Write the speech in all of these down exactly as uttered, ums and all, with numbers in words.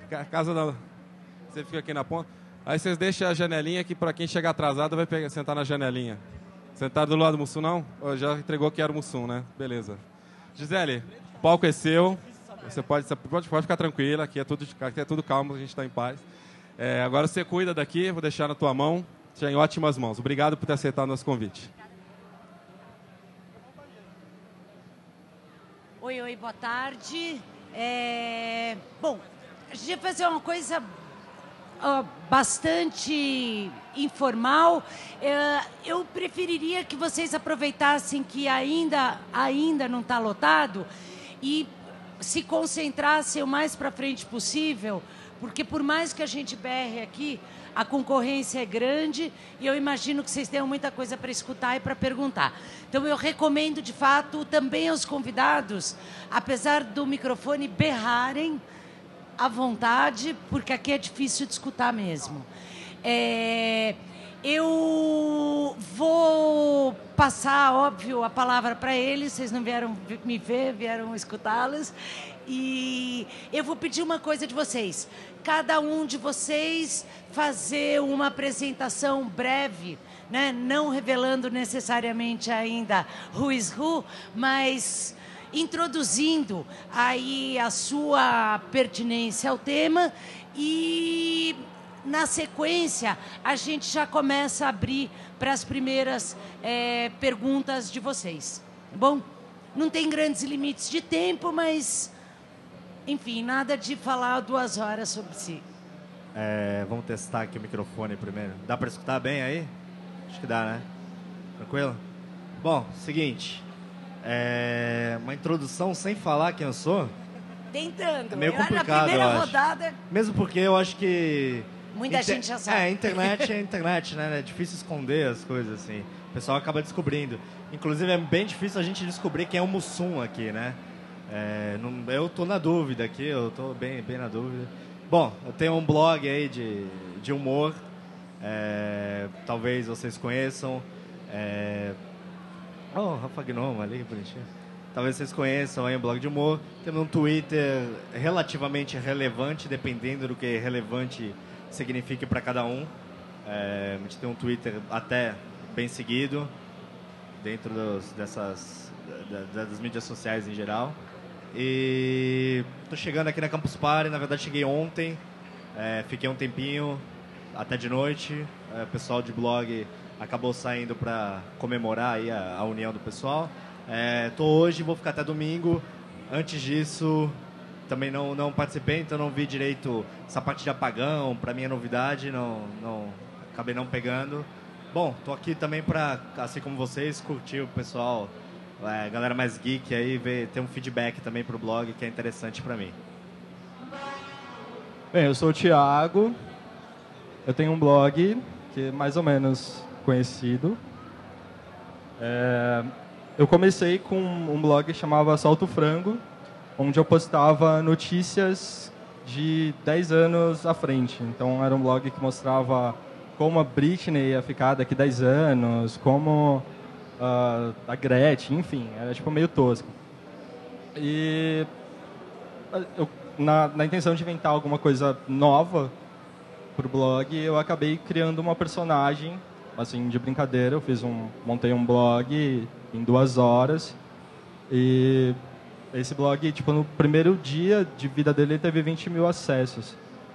a casa da... Você fica aqui na ponta. Aí vocês deixam a janelinha que para quem chegar atrasado vai pegar, sentar na janelinha. Sentado do lado do Mussum, não? Oh, já entregou que era o Mussum, né? Beleza. Gisele, o palco é seu. Você pode, pode, pode ficar tranquila, aqui é tudo, aqui é tudo calmo, a gente está em paz. É, agora você cuida daqui, vou deixar na tua mão. Já em ótimas mãos. Obrigado por ter aceitado o nosso convite. Oi, oi, boa tarde. É... Bom, a gente vai fazer uma coisa uh, bastante informal. Uh, eu preferiria que vocês aproveitassem que ainda, ainda não está lotado e se concentrassem o mais para frente possível, porque por mais que a gente berre aqui, a concorrência é grande e eu imagino que vocês tenham muita coisa para escutar e para perguntar. Então, eu recomendo, de fato, também aos convidados, apesar do microfone berrarem à vontade, porque aqui é difícil de escutar mesmo. É, eu vou passar, óbvio, a palavra para eles. Vocês não vieram me ver, vieram escutá-los. E eu vou pedir uma coisa de vocês. Cada um de vocês fazer uma apresentação breve, né? Não revelando necessariamente ainda who is who, mas introduzindo aí a sua pertinência ao tema e, na sequência, a gente já começa a abrir para as primeiras é, perguntas de vocês. Bom, não tem grandes limites de tempo, mas... Enfim, nada de falar duas horas sobre si. É, vamos testar aqui o microfone primeiro. Dá para escutar bem aí? Acho que dá, né? Tranquilo? Bom, seguinte. É, uma introdução sem falar quem eu sou. Tentando. É meio Na complicado, primeira eu acho. rodada... Mesmo porque eu acho que... Muita Inter... gente já sabe. É, internet é internet, né? É difícil esconder as coisas, assim. O pessoal acaba descobrindo. Inclusive, é bem difícil a gente descobrir quem é o Mussum aqui, né? É, não, eu tô na dúvida aqui, eu tô bem, bem na dúvida. Bom, eu tenho um blog aí de, de humor, é, talvez vocês conheçam. É, oh, Rafa Gnome ali, bonitinho. Talvez vocês conheçam aí um blog de humor. Temos um Twitter relativamente relevante, dependendo do que relevante signifique para cada um. É, a gente tem um Twitter até bem seguido, dentro dos, dessas, da, das mídias sociais em geral. E tô chegando aqui na Campus Party, na verdade cheguei ontem, é, fiquei um tempinho, até de noite. É, o pessoal de blog acabou saindo para comemorar aí a, a união do pessoal. É, tô hoje, vou ficar até domingo. Antes disso, também não, não participei, então não vi direito essa parte de apagão, para mim é novidade, não, não, acabei não pegando. Bom, tô aqui também para, assim como vocês, curtir o pessoal... É, galera mais geek aí, ver, ter um feedback também pro blog que é interessante para mim. Bem, eu sou o Thiago, eu tenho um blog que é mais ou menos conhecido. É, eu comecei com um blog que chamava Salto Frango, onde eu postava notícias de dez anos à frente. Então era um blog que mostrava como a Britney ia ficar daqui a dez anos, como... Uh, a Gretchen, enfim, era tipo meio tosco. E eu, na, na intenção de inventar alguma coisa nova pro blog, eu acabei criando uma personagem, assim, de brincadeira. Eu fiz um, montei um blog em duas horas e esse blog, tipo, no primeiro dia de vida dele, teve vinte mil acessos.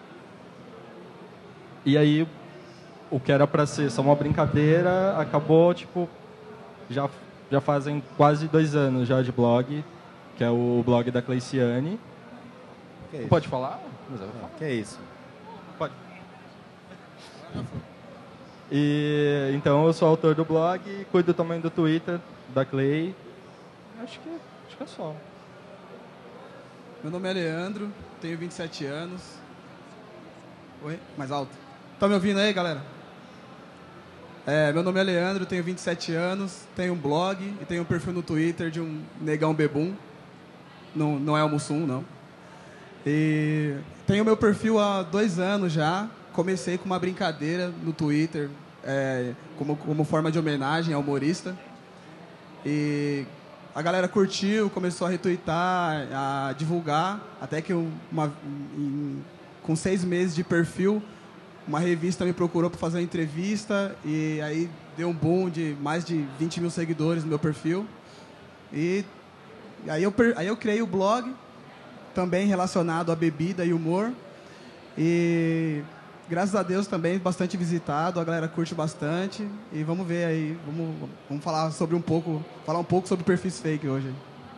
E aí, o que era para ser só uma brincadeira, acabou, tipo, Já, já fazem quase dois anos já de blog, que é o blog da Cleiciane. Que é Pode falar? Ah, que é isso? Pode. E, então, eu sou autor do blog e cuido também do Twitter da Clay. Acho que, acho que é só. Meu nome é Leandro, tenho vinte e sete anos. Oi? Mais alto. Tá me ouvindo aí, galera? É, meu nome é Leandro, tenho vinte e sete anos, tenho um blog e tenho um perfil no Twitter de um negão bebum. Não, não é o Mussum, não. E tenho meu perfil há dois anos já. Comecei com uma brincadeira no Twitter, é, como, como forma de homenagem ao humorista. E a galera curtiu, começou a retweetar, a divulgar, até que uma, em com seis meses de perfil, uma revista me procurou para fazer uma entrevista e aí deu um boom de mais de vinte mil seguidores no meu perfil. E aí eu, aí eu criei o blog, também relacionado a bebida e humor. E graças a Deus também bastante visitado, a galera curte bastante. E vamos ver aí, vamos, vamos falar sobre um pouco, falar um pouco sobre perfis fake hoje.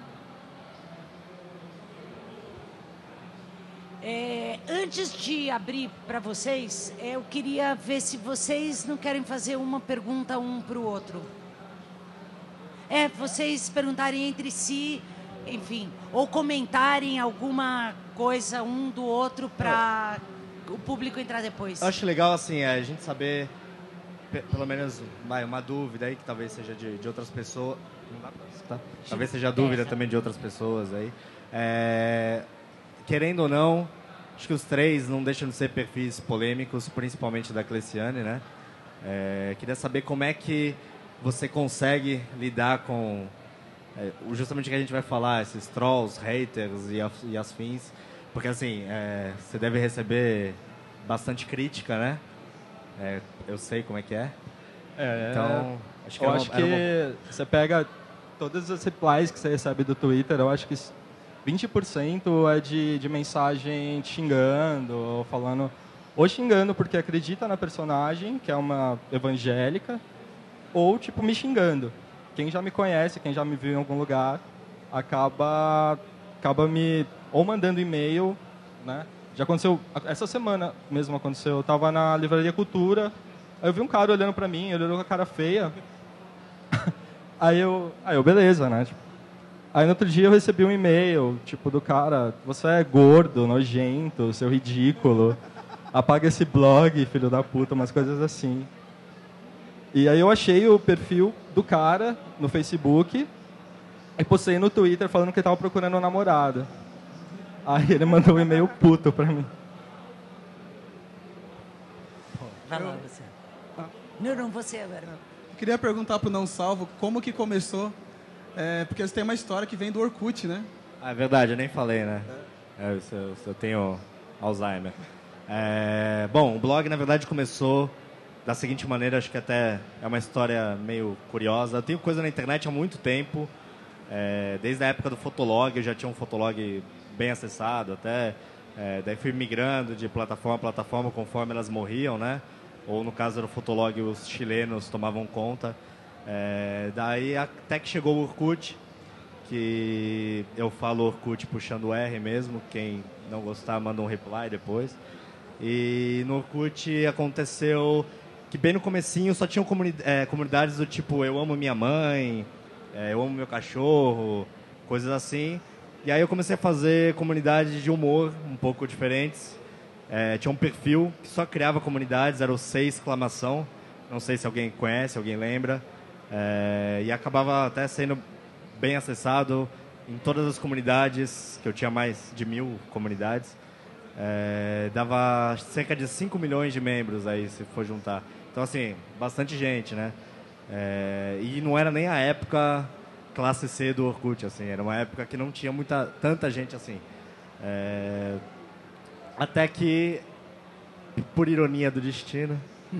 É, antes de abrir para vocês, eu queria ver se vocês não querem fazer uma pergunta um para o outro. É, vocês perguntarem entre si, enfim, ou comentarem alguma coisa um do outro para o público entrar depois. Eu acho legal, assim, a gente saber, pelo menos, vai, uma dúvida aí, que talvez seja de, de outras pessoas. Não dá pra citar? Talvez seja dúvida também de outras pessoas aí. É, querendo ou não, acho que os três não deixam de ser perfis polêmicos, principalmente da Cleciane, né? É, queria saber como é que você consegue lidar com é, justamente o que a gente vai falar, esses trolls, haters e, af, e as fins, porque assim, é, você deve receber bastante crítica, né? É, eu sei como é que é. É, então, acho que, eu uma, acho que uma... você pega todas as replies que você recebe do Twitter, eu acho que vinte por cento é de, de mensagem te xingando, ou falando, ou xingando porque acredita na personagem, que é uma evangélica, ou, tipo, me xingando. Quem já me conhece, quem já me viu em algum lugar, acaba, acaba me... ou mandando e-mail, né? Já aconteceu... Essa semana mesmo aconteceu. Eu estava na Livraria Cultura, aí eu vi um cara olhando pra mim, ele olhou com a cara feia. aí, eu, aí eu, beleza, né? Tipo, aí no outro dia eu recebi um e-mail, tipo, do cara, você é gordo, nojento, seu ridículo, apaga esse blog, filho da puta, umas coisas assim. E aí eu achei o perfil do cara no Facebook e postei no Twitter falando que ele estava procurando uma namorada. Aí ele mandou um e-mail puto pra mim. Vai lá, você. Não, não, você agora. Eu queria perguntar pro Não Salvo como que começou, é, porque você tem uma história que vem do Orkut, né? Ah, é verdade, eu nem falei, né? É, eu, eu, eu tenho Alzheimer. É, bom, o blog, na verdade, começou da seguinte maneira, acho que até é uma história meio curiosa. Eu tenho coisa na internet há muito tempo, é, desde a época do Fotolog, eu já tinha um Fotolog bem acessado, até é, daí fui migrando de plataforma a plataforma conforme elas morriam, né? Ou no caso do Fotolog, os chilenos tomavam conta. É, daí até que chegou o Orkut, que eu falo Orkut puxando o R mesmo, quem não gostar manda um reply depois. E no Orkut aconteceu que bem no comecinho só tinham comuni é, comunidades do tipo eu amo minha mãe, é, eu amo meu cachorro, coisas assim. E aí eu comecei a fazer comunidades de humor um pouco diferentes. É, tinha um perfil que só criava comunidades, era o C exclamação, não sei se alguém conhece, alguém lembra. É, e acabava até sendo bem acessado em todas as comunidades, que eu tinha mais de mil comunidades. É, dava cerca de cinco milhões de membros aí, se for juntar. Então, assim, bastante gente, né? É, e não era nem a época classe C do Orkut, assim. Era uma época que não tinha muita, tanta gente assim. É, até que, por ironia do destino,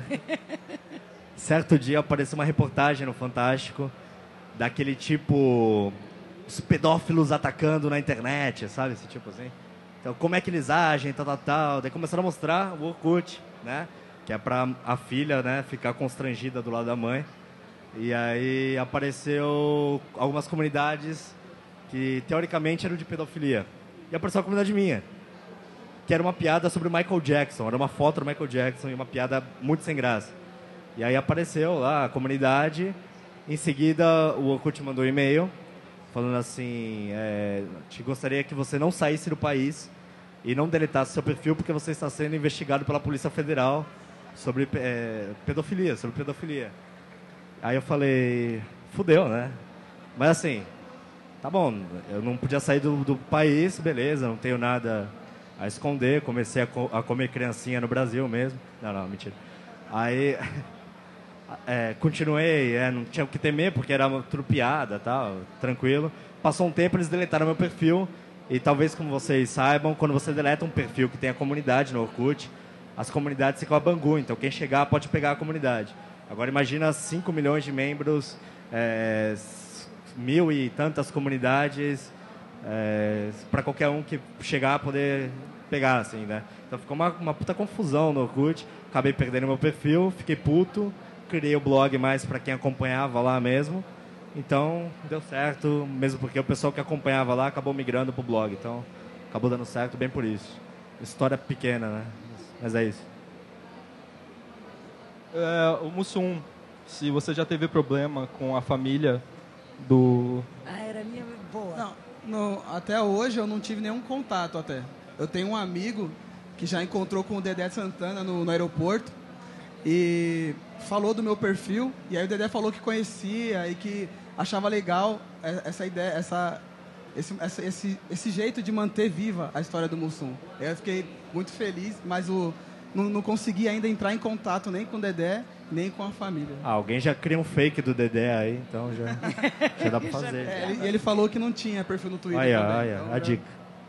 certo dia apareceu uma reportagem no Fantástico daquele tipo... os pedófilos atacando na internet, sabe? Esse tipo assim. Então, como é que eles agem, tal, tal, tal. Daí começaram a mostrar o Orkut, né? Que é pra a filha, né, ficar constrangida do lado da mãe. E aí apareceu algumas comunidades que, teoricamente, eram de pedofilia. E apareceu uma comunidade minha, que era uma piada sobre o Michael Jackson. Era uma foto do Michael Jackson e uma piada muito sem graça. E aí apareceu lá a comunidade. Em seguida, o Orkut mandou um e-mail falando assim, é, te gostaria que você não saísse do país e não deletasse seu perfil porque você está sendo investigado pela Polícia Federal sobre é, pedofilia, sobre pedofilia. Aí eu falei, fudeu, né? Mas assim, tá bom, eu não podia sair do, do país, beleza, não tenho nada a esconder, comecei a, co a comer criancinha no Brasil mesmo. Não, não, mentira. Aí... É, continuei, é, não tinha o que temer, porque era tudo piada, tal, tranquilo. Passou um tempo, eles deletaram meu perfil E talvez, como vocês saibam, quando você deleta um perfil que tem a comunidade no Orkut, as comunidades ficam a Bangu, então quem chegar pode pegar a comunidade. Agora imagina cinco milhões de membros, é, mil e tantas comunidades, é, para qualquer um que chegar poder pegar, assim, né? Então ficou uma, uma puta confusão no Orkut, acabei perdendo meu perfil, fiquei puto, criei o blog mais para quem acompanhava lá mesmo. Então, deu certo, mesmo porque o pessoal que acompanhava lá acabou migrando pro blog. Então, acabou dando certo bem por isso. História pequena, né? Mas é isso. É, o Mussum, se você já teve problema com a família do... Ah, era minha boa. Não, no, até hoje eu não tive nenhum contato até. Eu tenho um amigo que já encontrou com o Dedé Santana no, no aeroporto e falou do meu perfil. E aí o Dedé falou que conhecia e que achava legal essa ideia, essa, esse, essa, esse, esse jeito de manter viva a história do Mussum. Eu fiquei muito feliz, mas o, não, não consegui ainda entrar em contato nem com o Dedé, nem com a família. Ah, alguém já cria um fake do Dedé aí, então já, já dá pra fazer. É, ele, ele falou que não tinha perfil no Twitter Olha, também. olha, então a já- dica.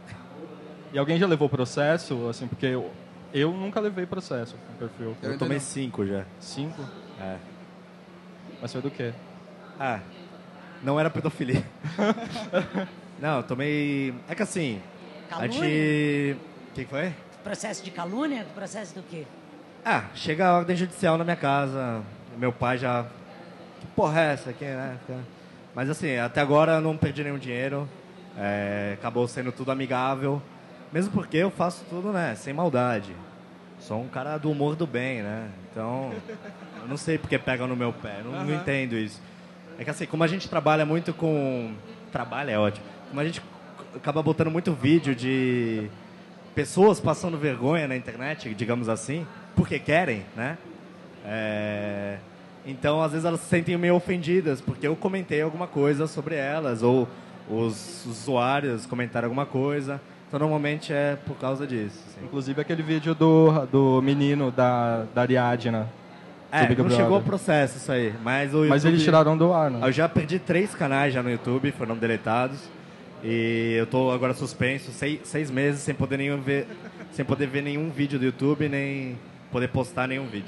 E alguém já levou processo, assim, porque eu, eu nunca levei processo com perfil. Eu Eu ainda tomei não. cinco já. Cinco? É. Mas foi do quê? Ah, não era pedofilia. Não, eu tomei... É que assim, a Calúnia? gente... O que foi? Processo de calúnia? Processo do quê? Ah, chega a ordem judicial na minha casa, meu pai já... Que porra é essa aqui, né? Mas assim, até agora eu não perdi nenhum dinheiro, é, acabou sendo tudo amigável, mesmo porque eu faço tudo, né, sem maldade. Sou um cara do humor do bem, né? Então, eu não sei porque pegam no meu pé, não, não entendo isso. É que assim, como a gente trabalha muito com... Trabalha é ótimo. Como a gente acaba botando muito vídeo de pessoas passando vergonha na internet, digamos assim, porque querem, né? É... Então, às vezes elas se sentem meio ofendidas, porque eu comentei alguma coisa sobre elas, ou os usuários comentaram alguma coisa. Então, normalmente é por causa disso. Assim. Inclusive aquele vídeo do, do menino da, da Ariadna. É, do Big não Brother. chegou ao processo isso aí. Mas, o Mas YouTube- eles tiraram do ar, né? Eu já perdi três canais já no YouTube, foram deletados. E eu tô agora suspenso seis, seis meses sem poder, nenhum ver, sem poder ver nenhum vídeo do YouTube, nem poder postar nenhum vídeo.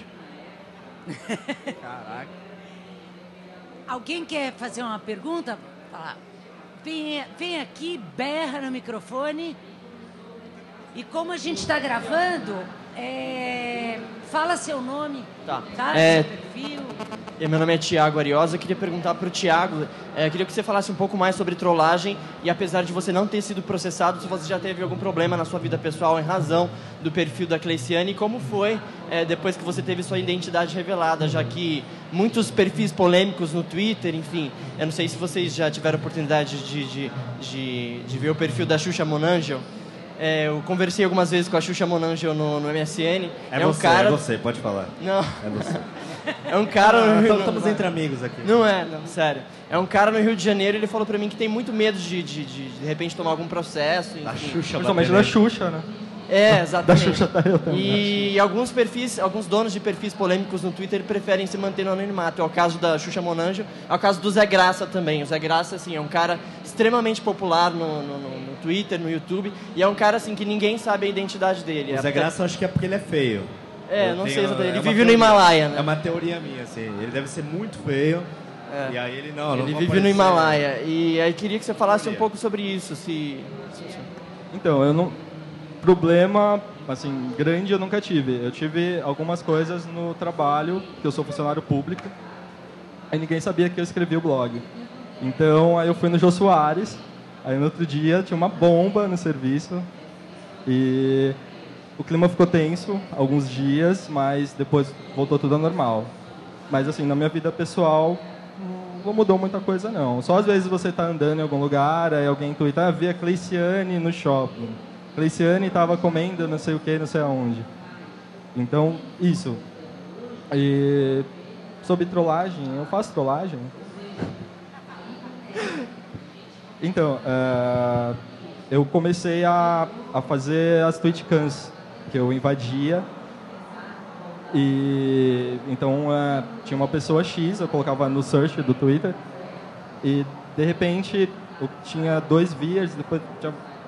Alguém quer fazer uma pergunta? Fala. Vem, vem aqui, berra no microfone. E como a gente está gravando, é, fala seu nome, Tá. tá? É, Seu perfil. E meu nome é Thiago Ariosa, eu queria perguntar para o Thiago, é, queria que você falasse um pouco mais sobre trollagem e apesar de você não ter sido processado, se você já teve algum problema na sua vida pessoal em razão do perfil da Cleiciane e como foi é, depois que você teve sua identidade revelada, já que muitos perfis polêmicos no Twitter, enfim, eu não sei se vocês já tiveram oportunidade de, de, de, de ver o perfil da Xuxa Monangel. É, eu conversei algumas vezes com a Xuxa Monangel no, no M S N. É, um você, cara... é você, pode falar. Não, É você. é um cara... no Rio- Estamos entre amigos aqui. Não é, não, sério. É um cara no Rio de Janeiro, ele falou pra mim que tem muito medo de, de, de, de repente, tomar algum processo. A enfim. Xuxa Principalmente batendo da Xuxa, né? É, exatamente. Da Xuxa tá eu também, E alguns perfis, alguns donos de perfis polêmicos no Twitter preferem se manter no anonimato. É o caso da Xuxa Monanjo, é o caso do Zé Graça também. O Zé Graça, assim, é um cara extremamente popular no, no, no- no Twitter, no YouTube, e é um cara, assim, que ninguém sabe a identidade dele. O É Zé até- Graça, eu acho que é porque ele é feio. É, Eu não tenho- sei exatamente. Ele é uma vive no teoria. Himalaia, né? É uma teoria minha, assim. Ele deve ser muito feio. É. E aí ele não, não Ele vou vive no aparecer. Himalaia. E aí queria que você falasse um Teoria. pouco sobre isso, se... se- Então, eu não... Problema, assim, grande eu nunca tive. Eu tive algumas coisas no trabalho, que eu sou funcionário público, aí ninguém sabia que eu escrevia o blog. Então, aí eu fui no Jô Soares, aí no outro dia tinha uma bomba no serviço, e o clima ficou tenso alguns dias, mas depois voltou tudo ao normal. Mas, assim, na minha vida pessoal, não mudou muita coisa, não. Só às vezes você tá andando em algum lugar, aí alguém tuita, ah, vi a Cleiciane no shopping. Cleiciane estava comendo não sei o que, não sei aonde. Então, isso. E sobre trollagem, eu faço trollagem. Então, eh, eu comecei a, a fazer as TweetCams, que eu invadia. E então eh, tinha uma pessoa X, eu colocava no search do Twitter. E de repente eu tinha dois viewers, depois tinha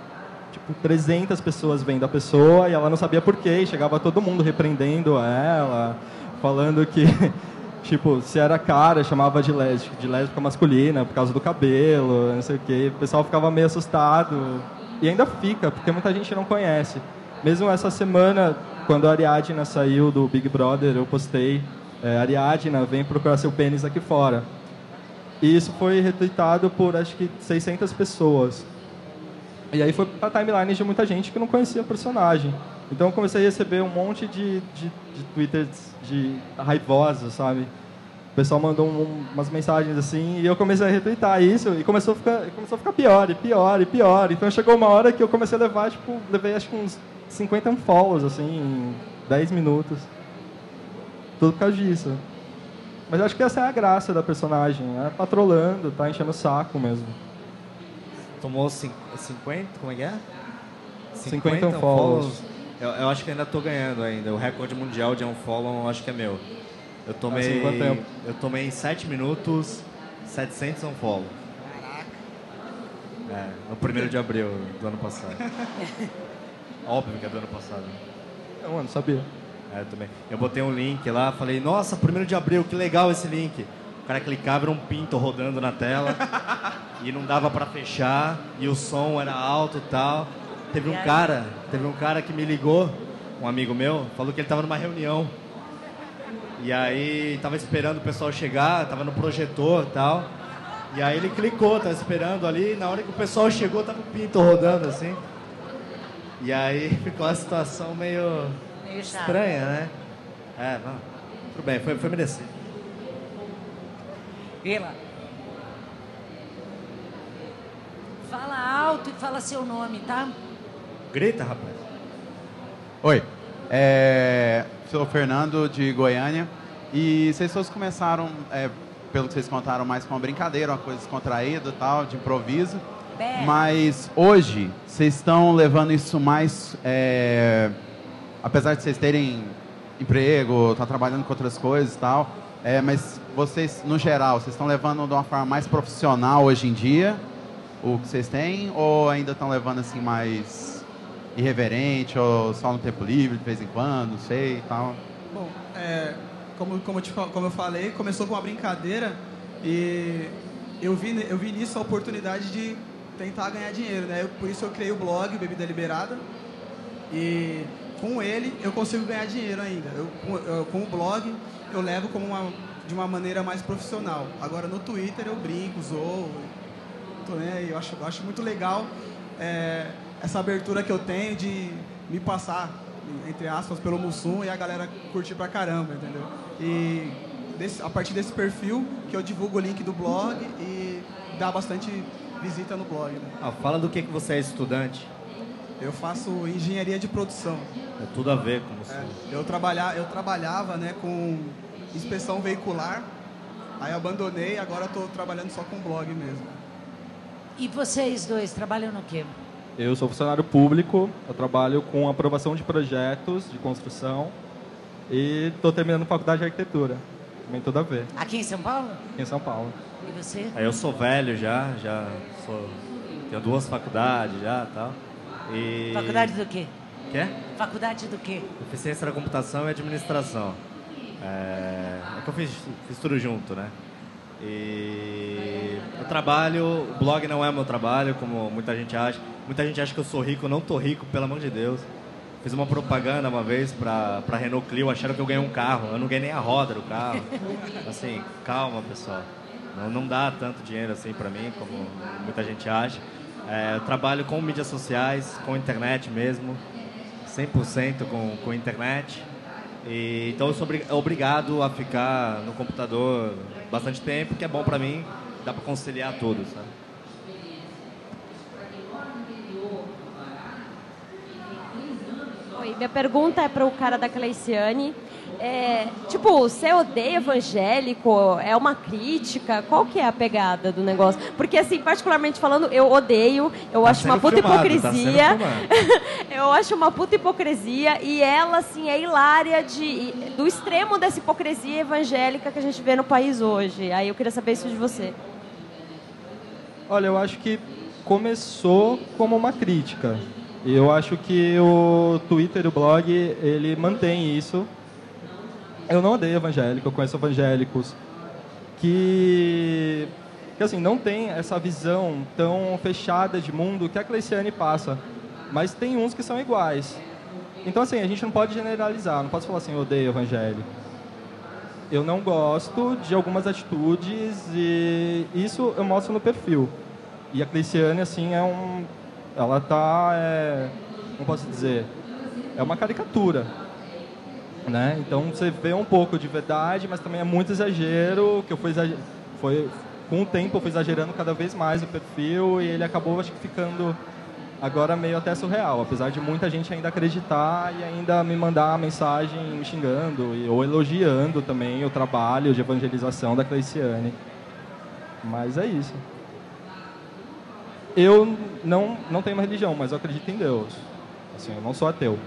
tipo, trezentas pessoas vendo a pessoa e ela não sabia por quê. E chegava todo mundo repreendendo ela, falando que, tipo, se era cara, chamava de lésbica, de lésbica masculina por causa do cabelo, não sei o quê. O pessoal ficava meio assustado. E ainda fica, porque muita gente não conhece. Mesmo essa semana, quando a Ariadna saiu do Big Brother, eu postei, é, Ariadna, vem procurar seu pênis aqui fora. E isso foi retweetado por, acho que, seiscentas pessoas. E aí foi para timeline de muita gente que não conhecia o personagem. Então eu comecei a receber um monte de, de, de twitters de raivosos, sabe? O pessoal mandou um, umas mensagens assim, e eu comecei a retweetar isso, e começou a ficar, começou a ficar pior, e pior, e pior. Então chegou uma hora que eu comecei a levar, tipo, levei acho que uns cinquenta unfollows, assim, em dez minutos. Tudo por causa disso. Mas eu acho que essa é a graça da personagem, é patrolando, tá enchendo o saco mesmo. Tomou cinquenta, como é que é? cinquenta unfollows. Eu, eu acho que ainda tô ganhando ainda. O recorde mundial de unfollow eu acho que é meu. Eu tomei, assim, quanto tempo? Eu tomei em sete minutos, setecentos unfollow. Caraca. É, no primeiro de abril do ano passado. Óbvio que é do ano passado. Eu não sabia. É, eu também. Eu botei um link lá, falei, nossa, primeiro de abril, que legal esse link. O cara clicava, era um pinto rodando na tela. E não dava pra fechar, e o som era alto e tal. Teve um cara, teve um cara que me ligou, um amigo meu, falou que ele tava numa reunião. E aí tava esperando o pessoal chegar, tava no projetor e tal. E aí ele clicou, tava esperando ali, e na hora que o pessoal chegou, tava o pinto rodando assim. E aí ficou uma situação meio, Meio chato. estranha, né? É, não, tudo bem, foi, foi merecido. Vila. Fala alto e fala seu nome, tá? Grita, rapaz. Oi, é, sou o Fernando de Goiânia e vocês todos começaram, é, pelo que vocês contaram, mais com uma brincadeira, uma coisa descontraída, tal, de improviso. Berra. Mas hoje vocês estão levando isso mais, é, apesar de vocês terem emprego, estão trabalhando com outras coisas e tal, é, mas vocês, no geral, vocês estão levando de uma forma mais profissional hoje em dia o que vocês têm, ou ainda estão levando assim mais irreverente, ou só no tempo livre de vez em quando, não sei e tal? Bom, é, como, como, eu te, como eu falei, começou com uma brincadeira e eu vi, eu vi nisso a oportunidade de tentar ganhar dinheiro, né? Eu, por isso eu criei o blog Bebida Liberada e com ele eu consigo ganhar dinheiro ainda. Eu, eu, com o blog eu levo como uma, de uma maneira mais profissional. Agora no Twitter eu brinco, zoo, tô, né? Eu acho, eu acho muito legal é, essa abertura que eu tenho de me passar, entre aspas, pelo Mussum e a galera curtir pra caramba, entendeu? E desse, a partir desse perfil que eu divulgo o link do blog e dá bastante visita no blog, né? Ah, fala do que, que você é estudante. Eu faço engenharia de produção. É tudo a ver com você. É, eu, trabalha, eu trabalhava, né, com inspeção veicular, aí abandonei, agora estou trabalhando só com blog mesmo. E vocês dois trabalham no quê? Eu sou funcionário público, eu trabalho com aprovação de projetos de construção e estou terminando faculdade de arquitetura. Também tudo a ver, Aqui em São Paulo? aqui em São Paulo. E você? Aí eu sou velho já, já sou, tenho duas faculdades já e tal. E... Faculdade do quê? Quê? Faculdade do quê? Eficiência da computação e administração. É, é que eu fiz, fiz tudo junto, né? E eu trabalho, o blog não é meu trabalho, como muita gente acha. Muita gente acha que eu sou rico, eu não tô rico, pelo amor de Deus. Fiz uma propaganda uma vez pra, pra Renault Clio, acharam que eu ganhei um carro. Eu não ganhei nem a roda do carro. Assim, calma, pessoal. Não, não dá tanto dinheiro assim pra mim, como muita gente acha. É, eu trabalho com mídias sociais, com internet mesmo, cem por cento com, com internet. E, então eu sou obrigado a ficar no computador bastante tempo, que é bom pra mim, dá pra conciliar tudo, sabe? Oi, minha pergunta é para o cara da Cleiciane. É, tipo, você odeia evangélico? É uma crítica? Qual que é a pegada do negócio? Porque, assim, particularmente falando, eu odeio, eu Tá acho uma sendo puta filmado, tá hipocrisia. sendo filmado. Eu acho uma puta hipocrisia e ela, assim, é hilária de, do extremo dessa hipocrisia evangélica que a gente vê no país hoje. Aí eu queria saber isso de você. Olha, eu acho que começou como uma crítica. E eu acho que o Twitter e o blog, ele mantém isso. Eu não odeio evangélico, eu conheço evangélicos que, que assim, não tem essa visão tão fechada de mundo que a Cleiciane passa. Mas tem uns que são iguais. Então, assim, a gente não pode generalizar, não pode falar assim, eu odeio evangélico. Eu não gosto de algumas atitudes e isso eu mostro no perfil. E a Cleiciane, assim, é um... Ela tá, é, como posso dizer, é uma caricatura, né? Então você vê um pouco de verdade, mas também é muito exagero, que eu fui exager... foi com o tempo eu fui exagerando cada vez mais o perfil e ele acabou, acho que, ficando agora meio até surreal, apesar de muita gente ainda acreditar e ainda me mandar mensagem me xingando e, ou elogiando também o trabalho de evangelização da Cleiciane. Mas é isso. Eu não, não tenho uma religião, mas eu acredito em Deus. Assim, eu não sou ateu.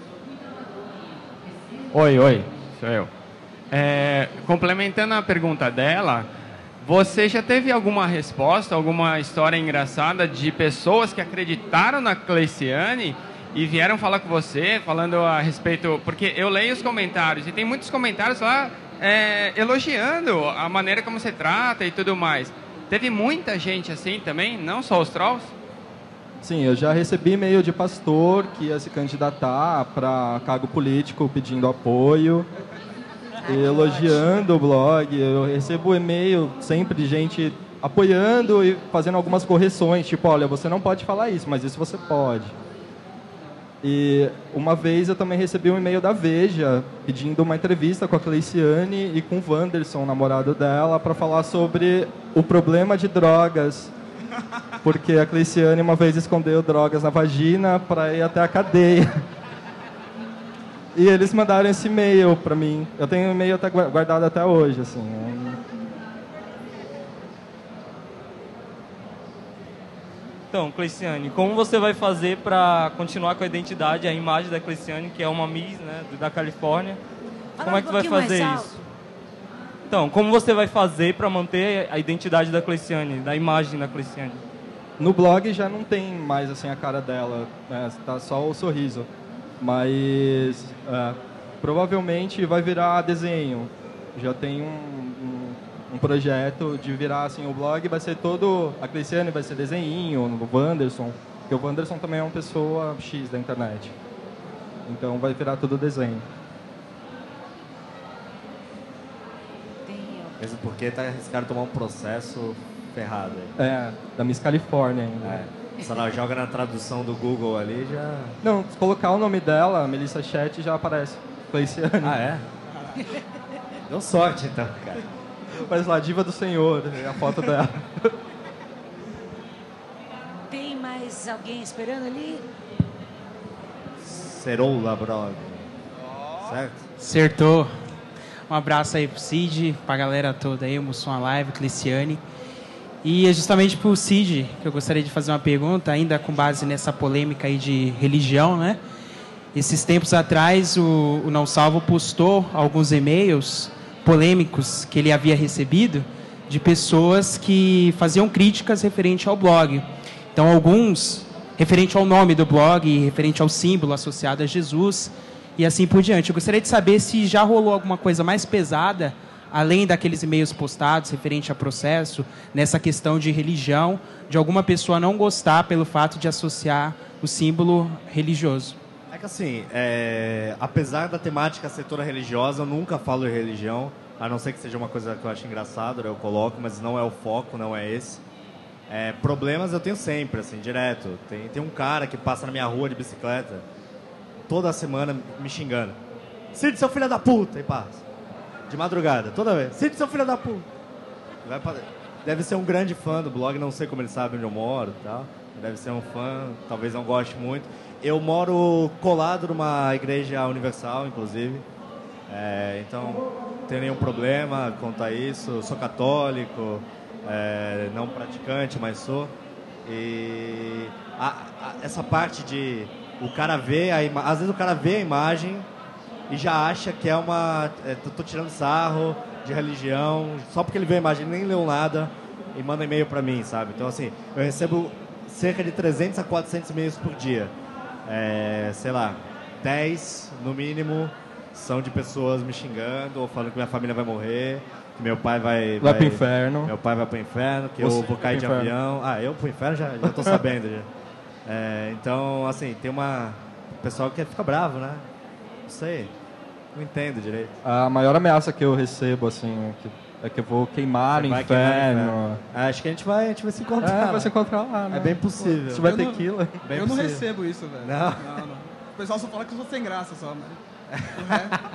Oi, oi, sou eu. É, complementando a pergunta dela, você já teve alguma resposta, alguma história engraçada de pessoas que acreditaram na Cleiciane e vieram falar com você, falando a respeito... Porque eu leio os comentários e tem muitos comentários lá é, elogiando a maneira como você trata e tudo mais. Teve muita gente assim também, não só os trolls? Sim, eu já recebi e-mail de pastor que ia se candidatar para cargo político pedindo apoio, e elogiando o blog. Eu recebo e-mail sempre de gente apoiando e fazendo algumas correções, tipo, olha, você não pode falar isso, mas isso você pode. E uma vez eu também recebi um e-mail da Veja pedindo uma entrevista com a Cleiciane e com o Wanderson, namorado dela, para falar sobre o problema de drogas. Porque a Cleiciane uma vez escondeu drogas na vagina para ir até a cadeia. E eles mandaram esse e-mail para mim. Eu tenho o e-mail até guardado até hoje, assim. Então, Cleiciane, como você vai fazer para continuar com a identidade, a imagem da Cleiciane, que é uma Miss, né, da Califórnia? Fala Como é que um vai pouquinho fazer mais isso? Então, como você vai fazer para manter a identidade da Cleiciane, da imagem da Cleiciane? No blog já não tem mais assim a cara dela, né? Tá só o sorriso. Mas é, provavelmente vai virar desenho. Já tem um, um, um projeto de virar assim, o blog vai ser todo... A Cleiciane vai ser desenhinho, o Wanderson, porque o Wanderson também é uma pessoa X da internet. Então vai virar tudo desenho. Mesmo porque tá arriscado tomar um processo ferrado. Aí. É, da Miss Califórnia ainda. É. Se ela joga na tradução do Google ali, já... Não, se colocar o nome dela, Melissa Chat, já aparece. Cleiciane. Ah, é? Deu sorte, então, cara. Mas lá, Diva do Senhor, é a foto dela. Tem mais alguém esperando ali? Ceroula, brother. Certo? Acertou. Um abraço aí pro Cid, pra galera toda aí, o Mussum Live, Cleiciane. E é justamente pro Cid que eu gostaria de fazer uma pergunta, ainda com base nessa polêmica aí de religião, né? Esses tempos atrás, o, o Não Salvo postou alguns e-mails polêmicos que ele havia recebido de pessoas que faziam críticas referente ao blog. Então, alguns referente ao nome do blog, referente ao símbolo associado a Jesus e assim por diante. Eu gostaria de saber se já rolou alguma coisa mais pesada, além daqueles e-mails postados referente a processo, nessa questão de religião, de alguma pessoa não gostar pelo fato de associar o símbolo religioso. É que assim, é... apesar da temática ser toda religiosa, eu nunca falo de religião, a não ser que seja uma coisa que eu acho engraçada, eu coloco, mas não é o foco, não é esse. É, problemas eu tenho sempre, assim, direto. Tem, tem um cara que passa na minha rua de bicicleta, toda semana me xingando. Cid, seu filho da puta! E passa. De madrugada, toda vez. Cid, seu filho da puta! Vai pra... Deve ser um grande fã do blog, não sei como ele sabe onde eu moro e tal. Deve ser um fã, talvez não goste muito. Eu moro colado numa igreja universal, inclusive. É, então, não tenho nenhum problema quanto a isso. Sou católico, é, não praticante, mas sou. E a, a, essa parte de o cara vê a ima... às vezes o cara vê a imagem e já acha que é uma... É, tô, tô tirando sarro de religião, só porque ele vê a imagem, ele nem leu nada e manda e-mail pra mim, sabe? Então, assim, eu recebo cerca de trezentos a quatrocentos e-mails por dia. é, sei lá, dez no mínimo são de pessoas me xingando ou falando que minha família vai morrer, que meu pai vai... Vai pro inferno. Meu pai vai pro inferno, que Você eu vou cair de pro avião. Ah, eu pro inferno já, já tô sabendo. Já. É, então, assim, tem uma... O pessoal que fica bravo, né? Não sei, não entendo direito. A maior ameaça que eu recebo, assim, é que, é que eu vou queimar Você no vai queimar no inferno. inferno. Acho que a gente vai, a gente vai se encontrar. É, vai se encontrar lá, né? É bem possível. Se tiver Eu não- tequila. Bem eu não possível. recebo isso, velho. Não? não, não. O pessoal só fala que eu sou sem graça só, mas... o resto-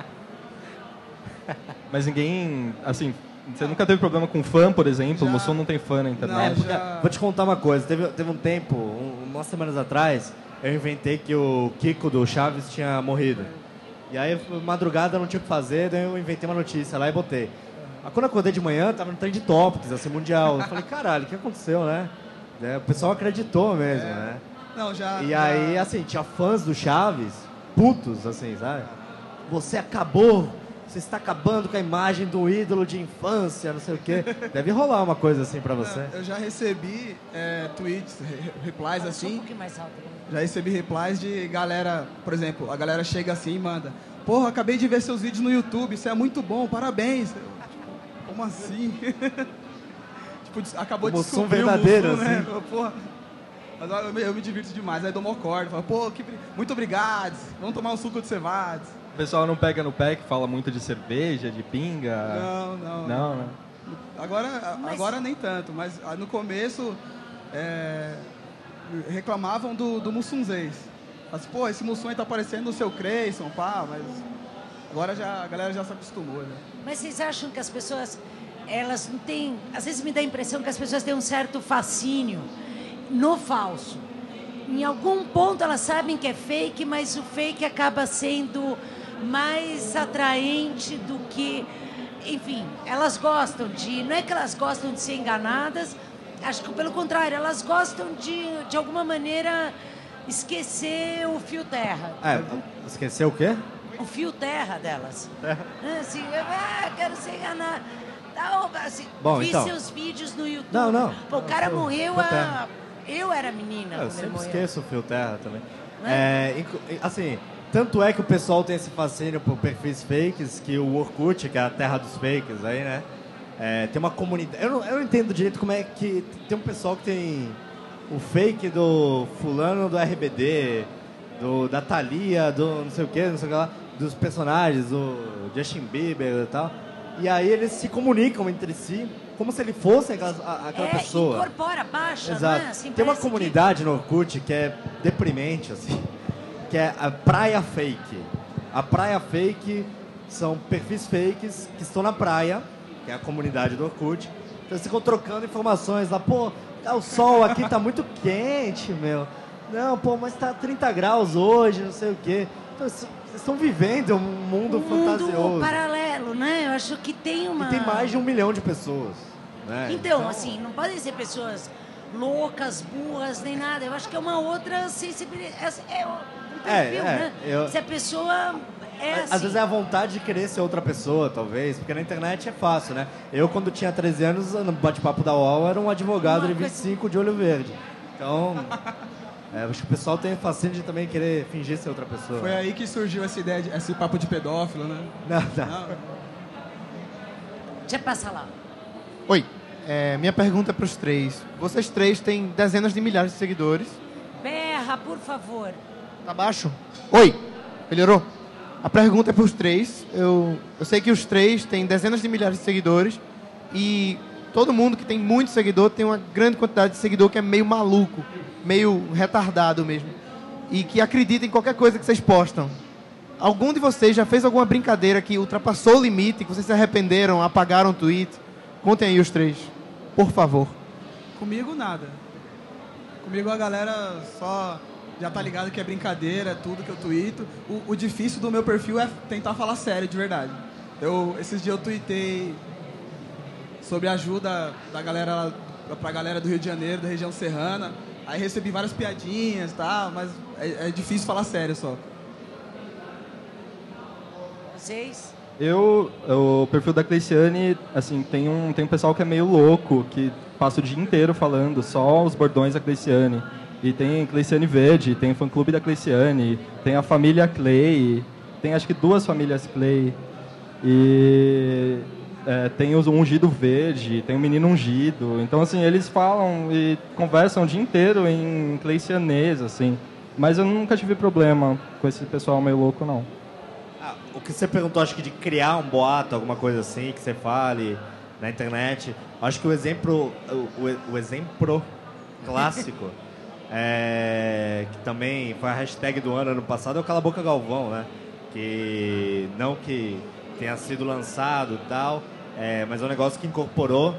Mas ninguém, assim, você nunca teve problema com fã, por exemplo? Já. O Mussum não tem fã na internet. Não, já- Vou te contar uma coisa. Teve, teve um tempo, um, umas semanas atrás, eu inventei que o Kiko do Chaves tinha morrido. E aí, madrugada, não tinha o que fazer, daí eu inventei uma notícia lá e botei. Aí, quando eu acordei de manhã, tava no Trend Topics, assim, mundial. Eu falei, caralho, o que aconteceu, né? Daí o pessoal acreditou mesmo, É. né? Não, já... E já- aí, assim, tinha fãs do Chaves, putos, assim, sabe? Você acabou, você está acabando com a imagem do ídolo de infância, não sei o quê. Deve rolar uma coisa assim pra você. Eu já recebi é, tweets, re- replies Só um assim. pouquinho mais alto. Já recebi replies de galera, por exemplo, a galera chega assim e manda: porra, acabei de ver seus vídeos no YouTube, isso é muito bom, parabéns. Eu, tipo, como assim? tipo, des- acabou Como de som descobrir verdadeiro, o Mussum, né? assim. Eu, porra. Mas eu me, eu me divirto demais, aí dou uma corda, falo, pô, que, bri- muito obrigado, vamos tomar um suco de cevades. O pessoal não pega no pé que fala muito de cerveja, de pinga. Não, não. Não, né? Agora, Mas- agora nem tanto, mas ah, no começo é, reclamavam do, do Mussunzês. Mas, pô, esse Mussum aí tá parecendo o seu Creyson, pá, mas agora já, a galera já se acostumou, né? Mas vocês acham que as pessoas, elas não têm... Às vezes me dá a impressão que as pessoas têm um certo fascínio no falso. Em algum ponto elas sabem que é fake, mas o fake acaba sendo mais atraente do que... Enfim, elas gostam de... Não é que elas gostam de ser enganadas, acho que pelo contrário, elas gostam de, de alguma maneira, esquecer o fio terra. É, esqueceu o quê? O fio terra delas. Terra. Assim, eu ah, quero ser enganado. Tá, assim, Bom, vi então. seus vídeos no YouTube. Não, não. Pô, o cara Fio- morreu fio a... terra. Eu era menina Eu quando ele sempre morreu. esqueço o Fio Terra também. Não É, inclu- assim, tanto é que o pessoal tem esse fascínio por perfis fakes, que o Orkut, que é a terra dos fakes aí, né? É, tem uma comunidade... Eu não, eu não entendo direito como é que... Tem um pessoal que tem o fake do fulano do R B D, do, da Thalia, do não sei o que, não sei o que lá, dos personagens, do Justin Bieber e tal. E aí eles se comunicam entre si como se ele fosse aquela, a- aquela é, pessoa. incorpora, baixa, Exato. não é? Assim, Tem uma parece comunidade no Orkut que é deprimente, assim, que é a Praia Fake. A Praia Fake são perfis fakes que estão na praia, que é a comunidade do Orkut. Então eles ficam trocando informações lá, pô, tá, o sol aqui tá muito quente, meu. Não, pô, mas tá trinta graus hoje, não sei o quê. Então, vocês estão vivendo um mundo um mundo fantasioso. paralelo, né? Eu acho que tem uma... E tem mais de um milhão de pessoas. Né? Então, assim, não podem ser pessoas loucas, burras, nem nada. Eu acho que é uma outra sensibilidade. É um perfil, É, é, né? eu- Se a pessoa é assim... Às vezes é a vontade de querer ser outra pessoa, talvez, porque na internet é fácil, né? Eu, quando tinha treze anos, no bate-papo da U O L, era um advogado Uma de vinte e cinco de olho verde. Então, é, acho que o pessoal tem fascínio de também querer fingir ser outra pessoa. Foi aí que surgiu essa ideia, de, esse papo de pedófilo, né? Não, não. Não, Já passa lá. Oi, é, minha pergunta é para os três. Vocês três têm dezenas de milhares de seguidores. Berra, por favor. Tá baixo? Oi, melhorou? A pergunta é para os três. Eu, eu sei que os três têm dezenas de milhares de seguidores e todo mundo que tem muito seguidor tem uma grande quantidade de seguidor que é meio maluco, meio retardado mesmo e que acredita em qualquer coisa que vocês postam. Algum de vocês já fez alguma brincadeira que ultrapassou o limite, que vocês se arrependeram, apagaram o tweet? Contem aí os três, por favor. comigo nada. Comigo a galera só já tá ligado que é brincadeira, tudo que eu tuito. O, o difícil do meu perfil é tentar falar sério, de verdade. Eu, esses dias eu tuitei sobre a ajuda da galera, pra galera do Rio de Janeiro, da região serrana. Aí recebi várias piadinhas e tal, mas é, é difícil falar sério só. Vocês? Eu, o perfil da Cleiciane, assim, tem um, tem um pessoal que é meio louco, que passa o dia inteiro falando só os bordões da Cleiciane. E tem Cleiciane Verde, tem o fã-clube da Cleiciane, tem a família Clay, tem acho que duas famílias Clay. E é, tem o Ungido Verde, tem o Menino Ungido. Então, assim, eles falam e conversam o dia inteiro em cleicianês, assim. Mas eu nunca tive problema com esse pessoal meio louco, não. Ah, o que você perguntou, acho que de criar um boato, alguma coisa assim, que você fale na internet, acho que o exemplo, o, o, o exemplo clássico, é, que também foi a hashtag do ano, ano passado, é o Cala a Boca Galvão, né? Que não que tenha sido lançado e tal, é, mas é um negócio que incorporou.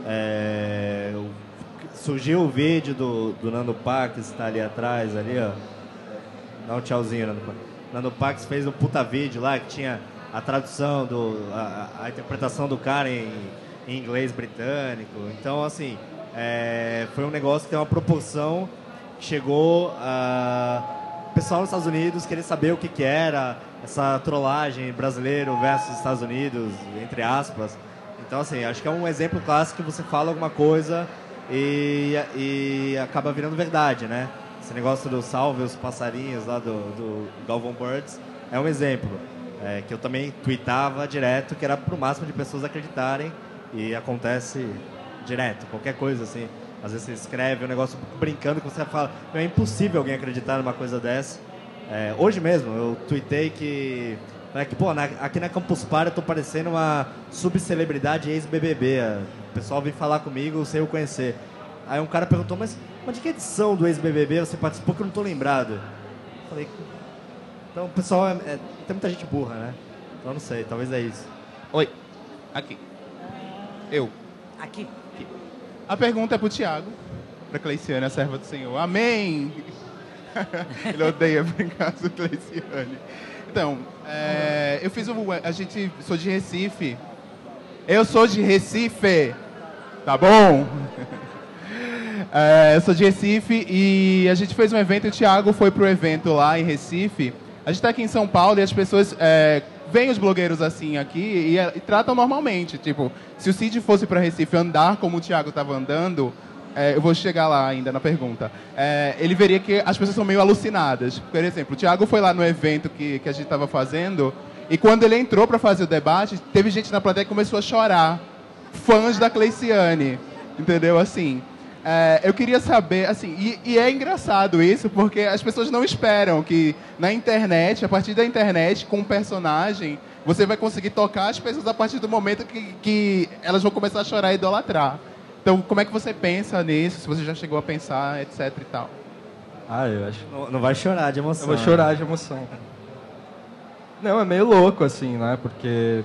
É, o, surgiu o vídeo do, do Nando Pax, que está ali atrás, ali, ó. Dá um tchauzinho, Nando Pax. Nando Pax fez um puta vídeo lá que tinha a tradução, do, a, a interpretação do cara em, em inglês britânico. Então, assim, é, foi um negócio que tem uma proporção que chegou a o pessoal nos Estados Unidos querer saber o que, que era essa trollagem brasileiro versus Estados Unidos, entre aspas. Então, assim, acho que é um exemplo clássico que você fala alguma coisa e, e acaba virando verdade, né? Esse negócio do salve os passarinhos lá do, do Galvão Birds é um exemplo. É, que eu também tweetava direto, que era pro máximo de pessoas acreditarem, e acontece direto, qualquer coisa assim. Às vezes você escreve um negócio brincando que você fala, é impossível alguém acreditar numa coisa dessa. É, hoje mesmo eu tuitei que, né, que pô, na, aqui na Campus Party eu tô parecendo uma subcelebridade ex-B B B. O pessoal vem falar comigo sem eu conhecer. Aí um cara perguntou, mas, mas de que edição do ex-B B B você participou que eu não tô lembrado? Eu falei, então o pessoal, é, é, tem muita gente burra, né? Então eu não sei, talvez é isso. Oi, aqui. Eu. Aqui. Aqui. A pergunta é pro Thiago, pra Cleiciane, a serva do Senhor. Amém! Ele odeia brincar com Cleiciane. Então, é, eu fiz um... A gente... Sou de Recife. Eu sou de Recife! Tá bom? É, eu sou de Recife e a gente fez um evento e o Thiago foi pro evento lá em Recife. A gente tá aqui em São Paulo e as pessoas... É, vem os blogueiros assim aqui e, e tratam normalmente. Tipo, se o Cid fosse para Recife andar como o Thiago estava andando, é, eu vou chegar lá ainda na pergunta, é, ele veria que as pessoas são meio alucinadas. Por exemplo, o Thiago foi lá no evento que, que a gente estava fazendo e quando ele entrou para fazer o debate, teve gente na plateia que começou a chorar. Fãs da Cleiciane, entendeu? Assim... É, eu queria saber, assim, e, e é engraçado isso, porque as pessoas não esperam que na internet, a partir da internet, com um personagem, você vai conseguir tocar as pessoas a partir do momento que, que elas vão começar a chorar e idolatrar. Então, como é que você pensa nisso, se você já chegou a pensar, etc e tal? Ah, eu acho... Não, não vai chorar de emoção. Eu vou chorar de emoção. Não, é meio louco, assim, né, porque...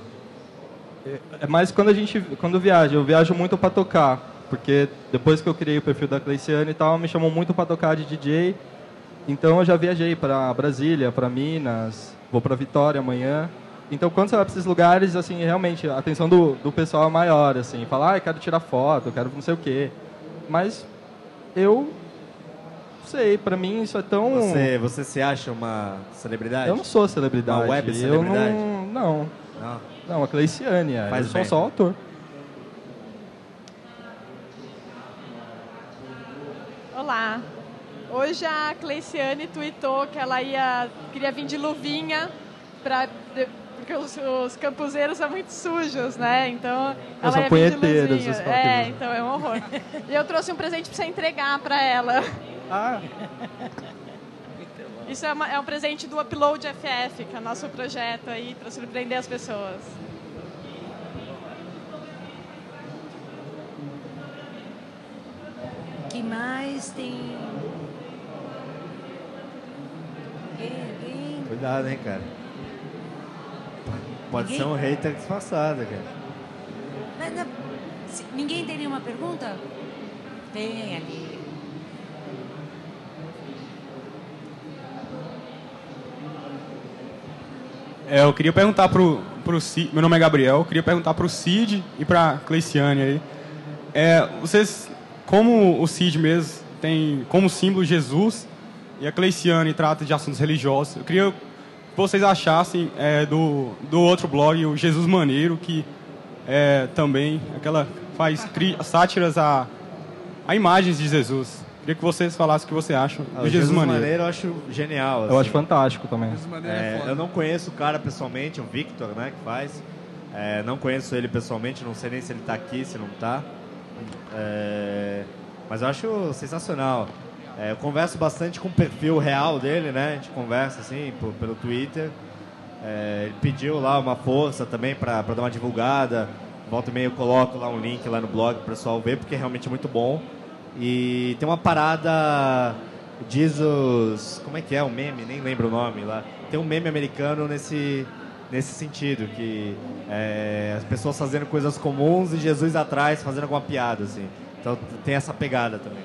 É mais quando a gente, quando viaja, eu viajo muito para tocar. Porque depois que eu criei o perfil da Cleiciane e tal, me chamou muito para tocar de D J. Então eu já viajei para Brasília, para Minas, vou para Vitória amanhã. Então quando você vai para esses lugares, assim, realmente a atenção do, do pessoal é maior, assim, falar, ah, eu quero tirar foto, eu quero não sei o quê. Mas eu sei, para mim isso é tão... Você, você se acha uma celebridade? Eu não sou celebridade. Uma web celebridade? Eu não, não. Não. Não, a Cleiciane, é. Faz eu bem. sou só autor. Olá. Hoje a Cleiciane tweetou que ela ia, queria vir de luvinha, pra, de, porque os, os campuseiros são muito sujos, né? Então ela são ia vir de punheteiros, luvinha. os É, então é um horror. E eu trouxe um presente para você entregar para ela. Ah. Isso é, uma, é um presente do Upload F F, que é o nosso projeto aí para surpreender as pessoas. Que mais tem? Quem? Cuidado, hein, cara. Pode Ninguém? ser um hater disfarçado, cara. Mas, não, se- ninguém tem nenhuma pergunta? Tem ali. É, eu queria perguntar pro, pro Cid, meu nome é Gabriel, eu queria perguntar pro Cid e pra Cleiciane aí. É, vocês, como o Cid mesmo tem como símbolo Jesus e a Cleiciane trata de assuntos religiosos, eu queria que vocês achassem é, do, do outro blog, o Jesus Maneiro, que é, também aquela faz cri, sátiras a, a imagens de Jesus. Queria que vocês falassem o que você acha Ah, do o Jesus, Jesus Maneiro. Maneiro eu acho genial. Eu acho fantástico também. É, eu não conheço o cara pessoalmente, o Victor, né, que faz. É, não conheço ele pessoalmente, não sei nem se ele tá aqui, se não tá. É, mas eu acho sensacional. É, eu converso bastante com o perfil real dele, né? A gente conversa assim por, pelo Twitter. É, ele pediu lá uma força também para dar uma divulgada. Volta e meia eu coloco lá um link lá no blog para o pessoal ver, porque é realmente muito bom. E tem uma parada, Jesus, como é que é o meme? Nem lembro o nome lá. Tem um meme americano nesse, nesse sentido, que é, as pessoas fazendo coisas comuns e Jesus atrás fazendo alguma piada, assim. Então tem essa pegada também.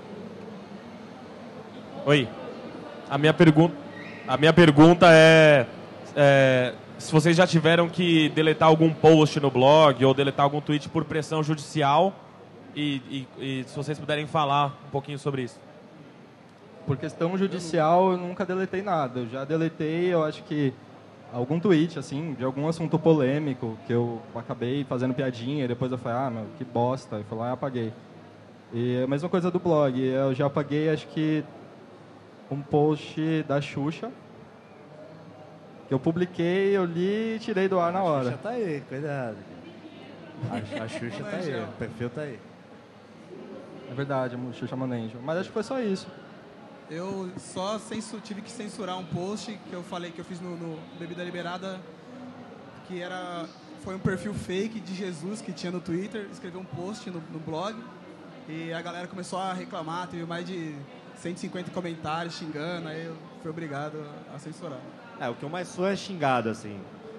Oi. A minha, pergun a minha pergunta é, é se vocês já tiveram que deletar algum post no blog ou deletar algum tweet por pressão judicial e, e, e se vocês puderem falar um pouquinho sobre isso. Por questão judicial, eu nunca deletei nada. Eu já deletei, eu acho que algum tweet, assim, de algum assunto polêmico, que eu acabei fazendo piadinha, e depois eu falei, ah, meu, que bosta, e fui lá e apaguei. E a mesma coisa do blog, eu já apaguei, acho que, um post da Xuxa, que eu publiquei, eu li e tirei do ar na hora. A Xuxa tá aí, cuidado. A, a Xuxa tá aí, o perfil tá aí. É verdade, a Xuxa Manejo. Mas acho que foi só isso. Eu só censu, tive que censurar um post que eu falei que eu fiz no, no Bebida Liberada, que era, foi um perfil fake de Jesus que tinha no Twitter, escreveu um post no, no blog e a galera começou a reclamar, teve mais de cento e cinquenta comentários xingando, aí eu fui obrigado a censurar. É, o que eu mais sou é xingado, assim.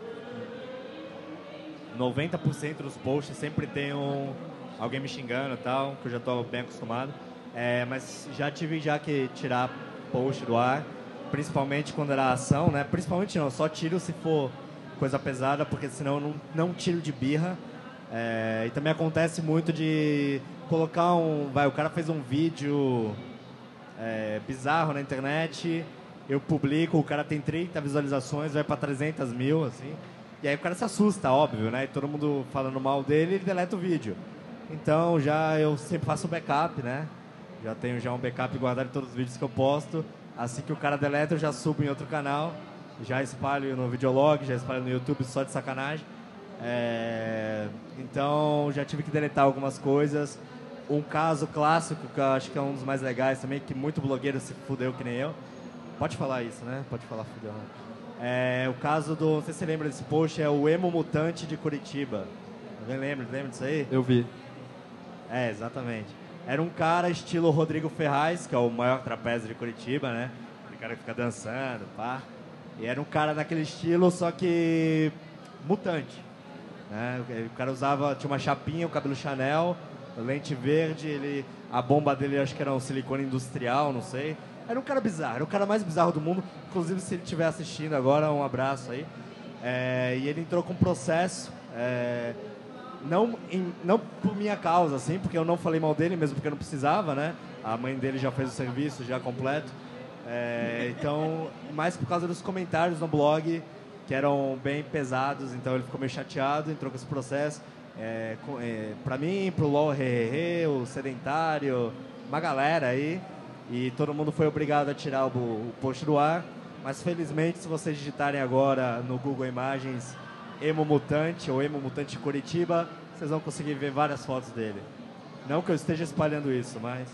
noventa por cento dos posts sempre tem um, alguém me xingando e tal, que eu já estou bem acostumado. É, mas já tive já que tirar post do ar, principalmente quando era ação, né? Principalmente não, só tiro se for coisa pesada, porque senão eu não, não tiro de birra. É, e também acontece muito de colocar um... Vai, o cara fez um vídeo é, bizarro na internet, eu publico, o cara tem trinta visualizações, vai para trezentas mil, assim. E aí o cara se assusta, óbvio, né? E todo mundo falando mal dele, ele deleta o vídeo. Então já eu sempre faço backup, né? Já tenho já um backup guardado de todos os vídeos que eu posto. Assim que o cara deleta, eu já subo em outro canal. Já espalho no Videolog, já espalho no YouTube só de sacanagem. É... Então, já tive que deletar algumas coisas. Um caso clássico, que eu acho que é um dos mais legais também, que muito blogueiro se fudeu que nem eu. Pode falar isso, né? Pode falar fudeu. Né? É, o caso do... Não sei se você lembra desse post, é o Emo Mutante de Curitiba. Alguém lembra? Lembra disso aí? Eu vi. É, exatamente. Era um cara estilo Rodrigo Ferraz, que é o maior trapézio de Curitiba, né? Aquele cara que fica dançando, pá. E era um cara naquele estilo, só que mutante. Né? O cara usava, tinha uma chapinha, o cabelo Chanel, lente verde, ele, a bomba dele acho que era um silicone industrial, não sei. Era um cara bizarro, era o cara mais bizarro do mundo. Inclusive, se ele estiver assistindo agora, um abraço aí. É, e ele entrou com processo... É, Não, em, não por minha causa, assim, porque eu não falei mal dele, mesmo porque eu não precisava, né? A mãe dele já fez o serviço, já completo. É, então, mais por causa dos comentários no blog, que eram bem pesados, então ele ficou meio chateado, entrou com esse processo. É, com, é, pra mim, pro LOL Hehehe, o Sedentário, uma galera aí. E todo mundo foi obrigado a tirar o, o post do ar. Mas, felizmente, se vocês digitarem agora no Google Imagens... Emo Mutante ou Emo Mutante Curitiba, vocês vão conseguir ver várias fotos dele. Não que eu esteja espalhando isso, mas...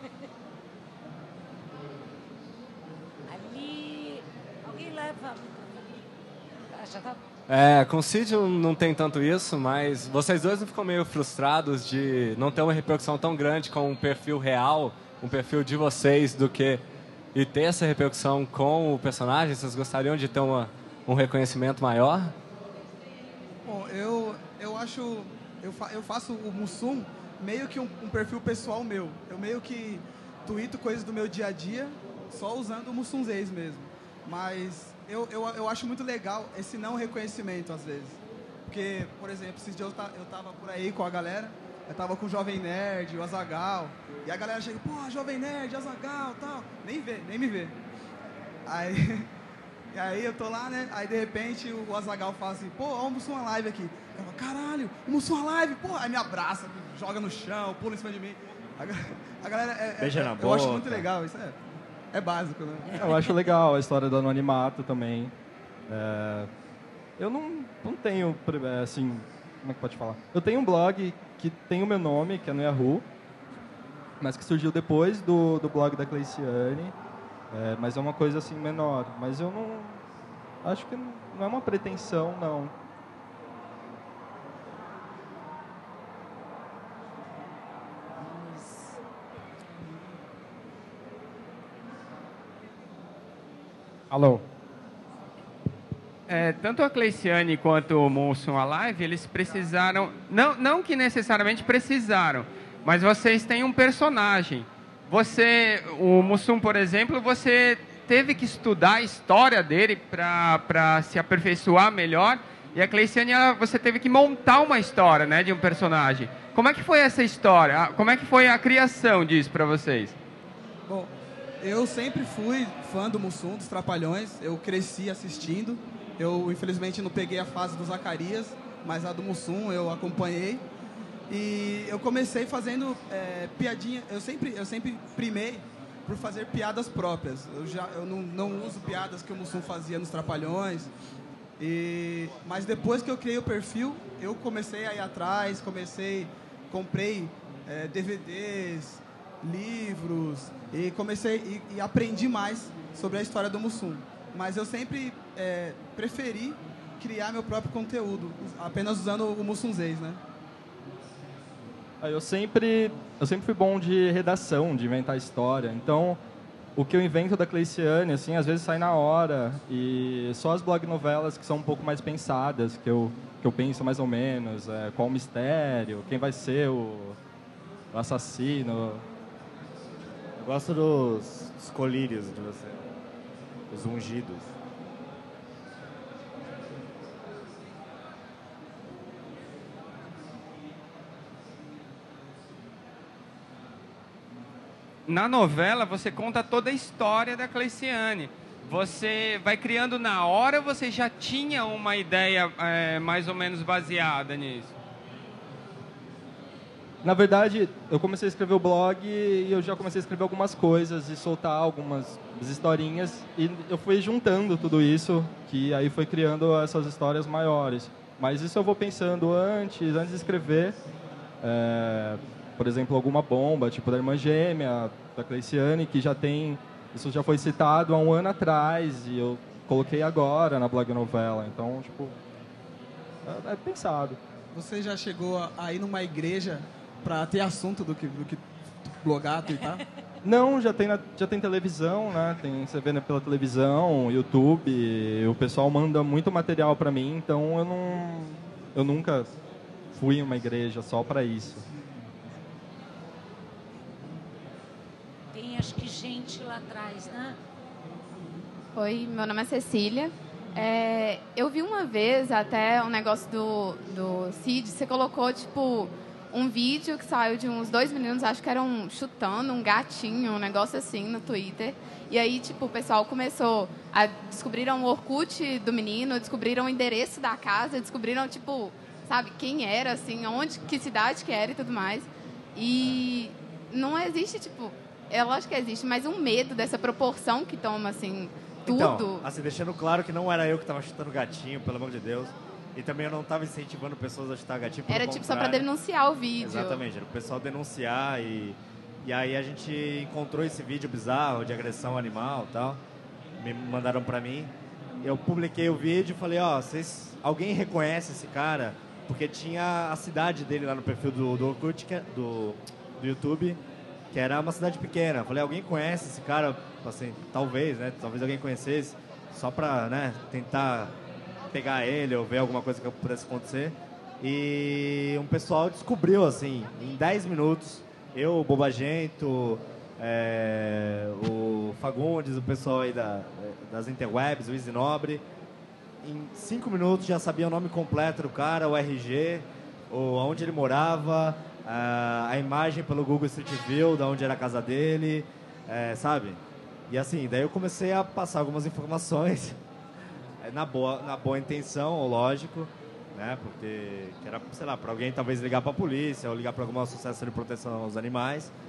Ali... Alguém leva... Ah, já tá... É, com o Cid não tem tanto isso, mas vocês dois não ficam meio frustrados de não ter uma repercussão tão grande com um perfil real, um perfil de vocês, do que... E ter essa repercussão com o personagem? Vocês gostariam de ter uma, um reconhecimento maior? Bom, eu, eu acho... Eu, fa, eu faço o Mussum meio que um, um perfil pessoal meu. Eu meio que tuito coisas do meu dia a dia, só usando o Mussunzês mesmo. Mas eu, eu, eu acho muito legal esse não reconhecimento, às vezes. Porque, por exemplo, esses dias eu, eu tava por aí com a galera, eu tava com o Jovem Nerd, o Azaghal, e a galera chega, pô, Jovem Nerd, Azaghal e tal. Nem vê, nem me vê. Aí... E aí eu tô lá, né? Aí de repente o Azaghal fala assim, pô, ó, o Mussum uma live aqui. Eu falo, caralho, o Mussum uma live, pô. Aí me abraça, me joga no chão, pula em cima de mim. A, ga- a galera é, é- Beija é- na eu acho boca. muito legal, isso é, é básico, né? Eu acho legal a história do anonimato também. É, eu não, não tenho, pre- é, assim, como é que pode falar? Eu tenho um blog que tem o meu nome, que é no Yahoo, mas que surgiu depois do, do blog da Cleiciane, é, mas é uma coisa assim menor. Mas eu não, acho que não é uma pretensão, não. Alô? É, tanto a Cleiciane quanto o Mussum Alive, eles precisaram, não, não que necessariamente precisaram, mas vocês têm um personagem. Você, o Mussum, por exemplo, você teve que estudar a história dele para se aperfeiçoar melhor, e a Cleiciane, ela, você teve que montar uma história, né, de um personagem. Como é que foi essa história? Como é que foi a criação disso para vocês? Bom, eu sempre fui fã do Mussum, dos Trapalhões. Eu cresci assistindo. Eu, infelizmente, não peguei a fase do Zacarias, mas a do Mussum eu acompanhei. E eu comecei fazendo é, piadinha. Eu sempre, eu sempre primei por fazer piadas próprias. Eu, já, eu não, não uso piadas que o Mussum fazia nos Trapalhões. E, mas depois que eu criei o perfil, eu comecei a ir atrás, comecei, comprei é, D V Ds, livros, e comecei e, e aprendi mais sobre a história do Mussum. Mas eu sempre é, preferi criar meu próprio conteúdo, apenas usando o Mussunzês, né? Ah, Eu sempre, eu sempre fui bom de redação, de inventar história. Então, o que eu invento da Cleiciane, assim, às vezes sai na hora. E só as blog novelas que são um pouco mais pensadas, que eu, que eu penso mais ou menos, é, qual o mistério, quem vai ser o, o assassino. Eu gosto dos, dos colírios de você, os ungidos. Na novela, você conta toda a história da Cleiciane. Você vai criando na hora ou você já tinha uma ideia é, mais ou menos baseada nisso? Na verdade, eu comecei a escrever o blog e eu já comecei a escrever algumas coisas e soltar algumas historinhas. E eu fui juntando tudo isso, que aí foi criando essas histórias maiores. Mas isso eu vou pensando antes, antes de escrever. É, por exemplo, alguma bomba, tipo da Irmã Gêmea, da Cleiciane, que já tem... Isso já foi citado há um ano atrás e eu coloquei agora na blog novela. Então, tipo, é, é pensado. Você já chegou a, a ir numa igreja para ter assunto do que, do que blogar, twittar? Não, já tem, na, já tem televisão, né? Tem, você vê pela televisão, YouTube, o pessoal manda muito material para mim, então eu não, eu nunca fui em uma igreja só para isso. Tem, acho que, gente lá atrás, né? Oi, meu nome é Cecília. É, eu vi uma vez até um negócio do, do Cid, você colocou, tipo, um vídeo que saiu de uns dois meninos, acho que eram chutando um gatinho, um negócio assim, no Twitter. E aí, tipo, o pessoal começou a... Descobriram o Orkut do menino, descobriram o endereço da casa, descobriram, tipo, sabe, quem era, assim, onde, que cidade que era e tudo mais. E não existe, tipo... É lógico que existe, mas um medo dessa proporção que toma, assim, tudo. Então, assim, deixando claro que não era eu que estava chutando gatinho, pelo amor de Deus. E também eu não estava incentivando pessoas a chutar gatinho. Pelo Era tipo só para contrário. denunciar o vídeo. Exatamente, era o pessoal denunciar e... E aí a gente encontrou esse vídeo bizarro de agressão animal e tal. Me mandaram pra mim. Eu publiquei o vídeo e falei, ó, vocês... Alguém reconhece esse cara? Porque tinha a cidade dele lá no perfil do, do Orkut, que é- do, do YouTube, que era uma cidade pequena. Eu falei, alguém conhece esse cara? Assim, talvez, né? Talvez alguém conhecesse. Só pra, né, tentar pegar ele ou ver alguma coisa que pudesse acontecer. E um pessoal descobriu, assim, em dez minutos... Eu, o Bobagento, é, o Fagundes, o pessoal aí da, das interwebs, o Easy Nobre. Em cinco minutos já sabia o nome completo do cara, o R G, o, onde ele morava, a, a imagem pelo Google Street View, de onde era a casa dele, é, sabe? E assim, daí eu comecei a passar algumas informações, na boa, na boa intenção, lógico. Né? Porque que era, sei lá, para alguém talvez ligar para a polícia ou ligar para alguma associação de proteção aos animais.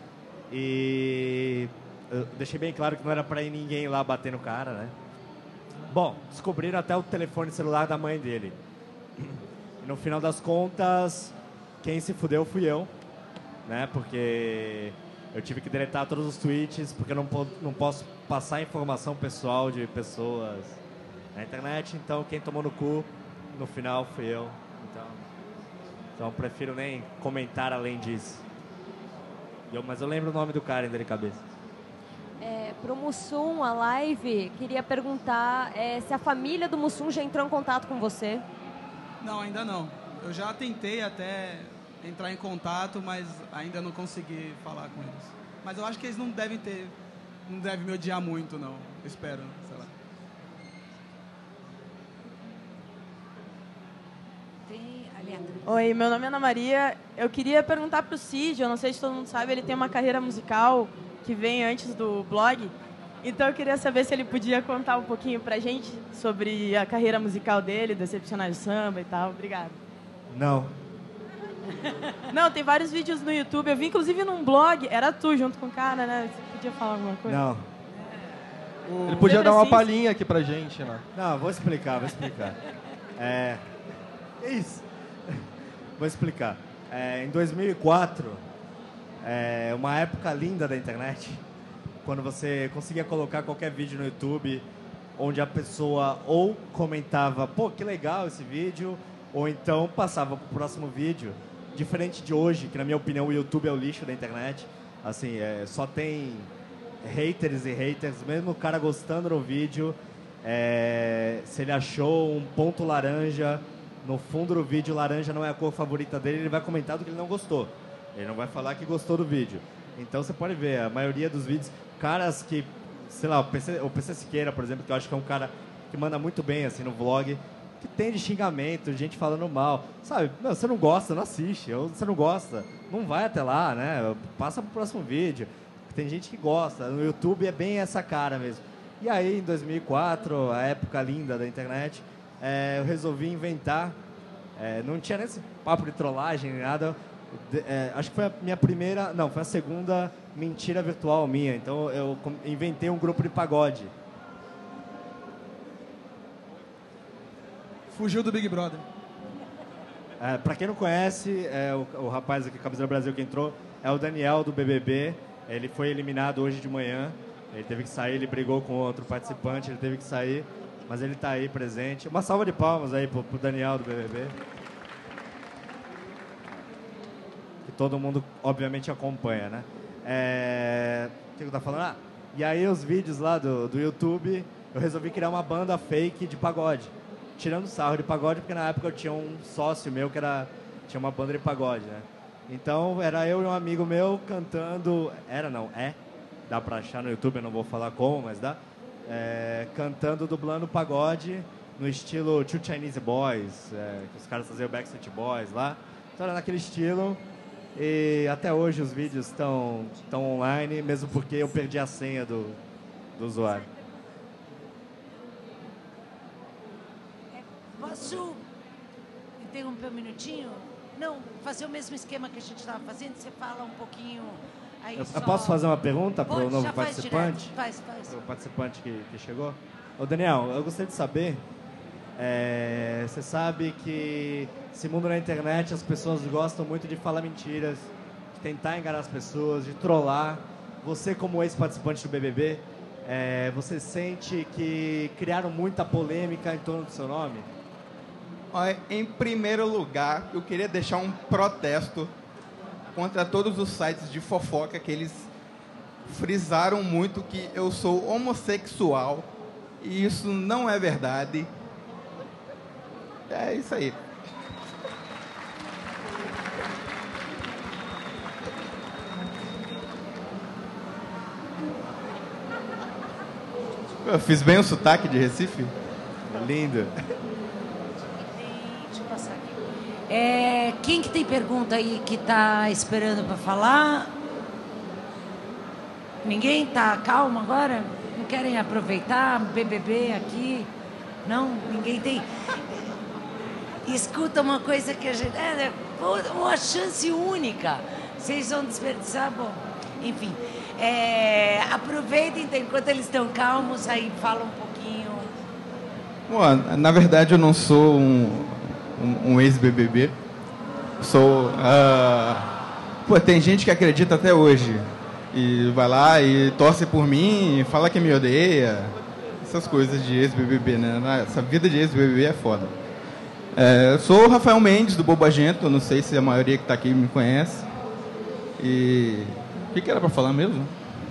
E eu deixei bem claro que não era pra ir ninguém lá bater no cara, né? Bom, descobriram até o telefone celular da mãe dele. E no final das contas, quem se fudeu fui eu, né? Porque eu tive que deletar todos os tweets, porque eu não, po não posso passar informação pessoal de pessoas na internet. Então, quem tomou no cu, no final, fui eu. Então, então eu prefiro nem comentar além disso. Eu, mas eu lembro o nome do cara ainda de cabeça. É, pro Mussum, a live, queria perguntar é, se a família do Mussum já entrou em contato com você. Não, ainda não. Eu já tentei até entrar em contato, mas ainda não consegui falar com eles. Mas eu acho que eles não devem ter, não devem me odiar muito, não. Eu espero, sei lá. Tem a Leandra. Oi, meu nome é Ana Maria. Eu queria perguntar pro Cid, eu não sei se todo mundo sabe, ele tem uma carreira musical que vem antes do blog. Então eu queria saber se ele podia contar um pouquinho pra gente sobre a carreira musical dele, Decepcionais do Samba e tal. Obrigada. Não. Não, tem vários vídeos no YouTube. Eu vi inclusive num blog, era tu junto com o cara, né? Você podia falar alguma coisa? Não. Ele podia Você dar uma precisa- palhinha aqui pra gente, né? Não, vou explicar, vou explicar. É... Que isso? Vou explicar. É, em dois mil e quatro, é uma época linda da internet, quando você conseguia colocar qualquer vídeo no YouTube, onde a pessoa ou comentava, pô, que legal esse vídeo, ou então passava pro próximo vídeo. Diferente de hoje, que na minha opinião o YouTube é o lixo da internet. Assim, é, só tem haters e haters, mesmo o cara gostando do vídeo, é, se ele achou um ponto laranja no fundo do vídeo, laranja não é a cor favorita dele, ele vai comentar do que ele não gostou. Ele não vai falar que gostou do vídeo. Então você pode ver, a maioria dos vídeos, caras que, sei lá, o P C, o P C Siqueira, por exemplo, que eu acho que é um cara que manda muito bem assim no vlog, que tem de xingamento, gente falando mal. Sabe, não, você não gosta, não assiste. Ou você não gosta, não vai até lá, né? Passa pro próximo vídeo. Tem gente que gosta. No YouTube é bem essa cara mesmo. E aí, em dois mil e quatro, a época linda da internet, é, eu resolvi inventar. É, não tinha nem esse papo de trollagem nem nada. De, é, acho que foi a minha primeira... Não, foi a segunda mentira virtual minha. Então, eu com- inventei um grupo de pagode. Fugiu do Big Brother. É, pra quem não conhece, é, o, o rapaz aqui, Camiseta Brasil, que entrou, é o Daniel, do B B B. Ele foi eliminado hoje de manhã. Ele teve que sair, ele brigou com outro participante, ele teve que sair. Mas ele tá aí presente. Uma salva de palmas aí pro, pro Daniel, do B B B. Que todo mundo, obviamente, acompanha, né? É... O que eu tava falando? Ah, e aí os vídeos lá do, do YouTube, eu resolvi criar uma banda fake de pagode. Tirando sarro de pagode, porque na época eu tinha um sócio meu que era, tinha uma banda de pagode, né? Então, era eu e um amigo meu cantando... Era não, é. Dá pra achar no YouTube, eu não vou falar como, mas dá. É, cantando, dublando pagode no estilo Two Chinese Boys, é, que os caras faziam Backstreet Boys lá. Então, era naquele estilo. E até hoje os vídeos estão estão online, mesmo porque eu perdi a senha do, do usuário. Posso interromper um minutinho? Não, fazer o mesmo esquema que a gente estava fazendo, você fala um pouquinho aí Eu, só... eu posso fazer uma pergunta para o Pode, novo já faz participante? direto. Faz, faz. Para o participante que, que chegou. Ô, Daniel, eu gostaria de saber, é, você sabe que esse mundo na internet as pessoas gostam muito de falar mentiras, de tentar enganar as pessoas, de trollar. Você, como ex-participante do B B B, é, você sente que criaram muita polêmica em torno do seu nome? Olha, em primeiro lugar, eu queria deixar um protesto contra todos os sites de fofoca que eles frisaram muito que eu sou homossexual e isso não é verdade. É isso aí. Eu fiz bem o sotaque de Recife? Lindo. Deixa eu passar aqui. É, quem que tem pergunta aí que está esperando para falar? Ninguém tá calmo agora? Não querem aproveitar B B B aqui? Não? Ninguém tem... Escuta uma coisa que a gente... É, uma chance única. Vocês vão desperdiçar? Bom, Enfim, é, aproveitem então, enquanto eles estão calmos, aí fala um pouquinho. Bom, na verdade eu não sou um, um, um ex-B B B. Sou... Uh, pô, tem gente que acredita até hoje. E vai lá e torce por mim, fala que me odeia. Essas coisas de ex-B B B, né? Essa vida de ex-B B B é foda. É, eu sou o Rafael Mendes, do Bobagento. Não sei se a maioria que está aqui me conhece. E... o que, que era para falar mesmo?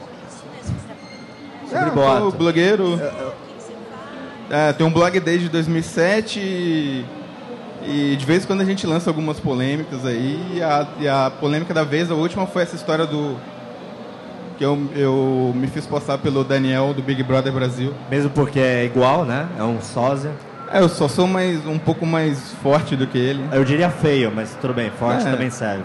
Sobre é, boato. Sou blogueiro. É, tenho um blog desde dois mil e sete e, e de vez em quando a gente lança algumas polêmicas aí. E a, e a polêmica da vez, a última, foi essa história do... que eu, eu me fiz postar pelo Daniel, do Big Brother Brasil. Mesmo porque é igual, né? É um sósia. É, eu só sou mais, um pouco mais forte do que ele. Eu diria feio, mas tudo bem. Forte É. também serve.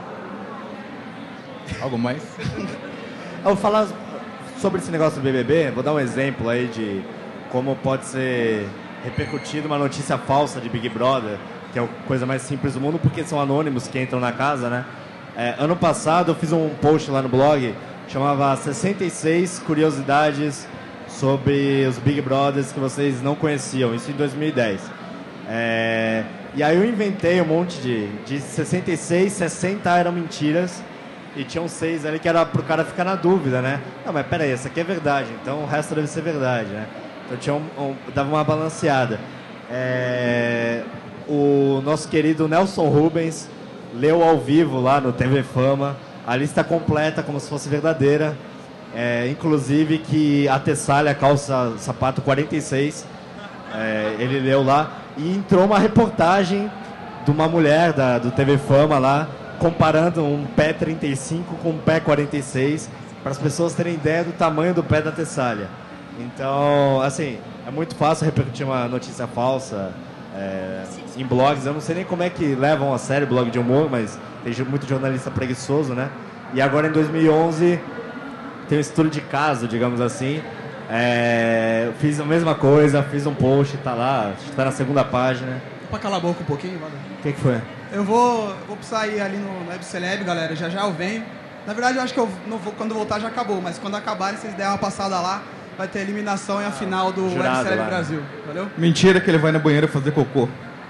Algo mais? Eu vou falar sobre esse negócio do B B B. Vou dar um exemplo aí de como pode ser repercutido uma notícia falsa de Big Brother, que é a coisa mais simples do mundo, porque são anônimos que entram na casa, né? É, ano passado eu fiz um post lá no blog, chamava sessenta e seis curiosidades sobre os Big Brothers que vocês não conheciam, isso em dois mil e dez. É, e aí eu inventei um monte de... de sessenta e seis, sessenta eram mentiras, e tinham seis ali que era pro cara ficar na dúvida, né? Não, mas peraí, essa aqui é verdade, então o resto deve ser verdade, né? Então tinha um, um, dava uma balanceada. É, o nosso querido Nelson Rubens leu ao vivo lá no T V Fama a lista completa como se fosse verdadeira, é, inclusive que a Tessália calça sapato quarenta e seis, é, ele leu lá, e entrou uma reportagem de uma mulher da, do T V Fama lá, comparando um pé trinta e cinco com um pé quarenta e seis, para as pessoas terem ideia do tamanho do pé da Tessália. Então, assim, é muito fácil repercutir uma notícia falsa é, em blogs. Eu não sei nem como é que levam a sério blog de humor, mas tem muito jornalista preguiçoso, né? E agora, em dois mil e onze, tem um estudo de caso, digamos assim. É, eu fiz a mesma coisa, fiz um post, tá lá, acho que tá na segunda página. Pra calar a boca um pouquinho, valeu. O que, que foi? Eu vou, eu vou precisar ir ali no Web Celeb, galera. Já já eu venho. Na verdade, eu acho que eu não vou, quando voltar já acabou, mas quando acabarem, vocês derem uma passada lá, vai ter a eliminação e a final do jurado Web Celeb lá, né? Brasil. Valeu? Mentira que ele vai na banheira fazer cocô.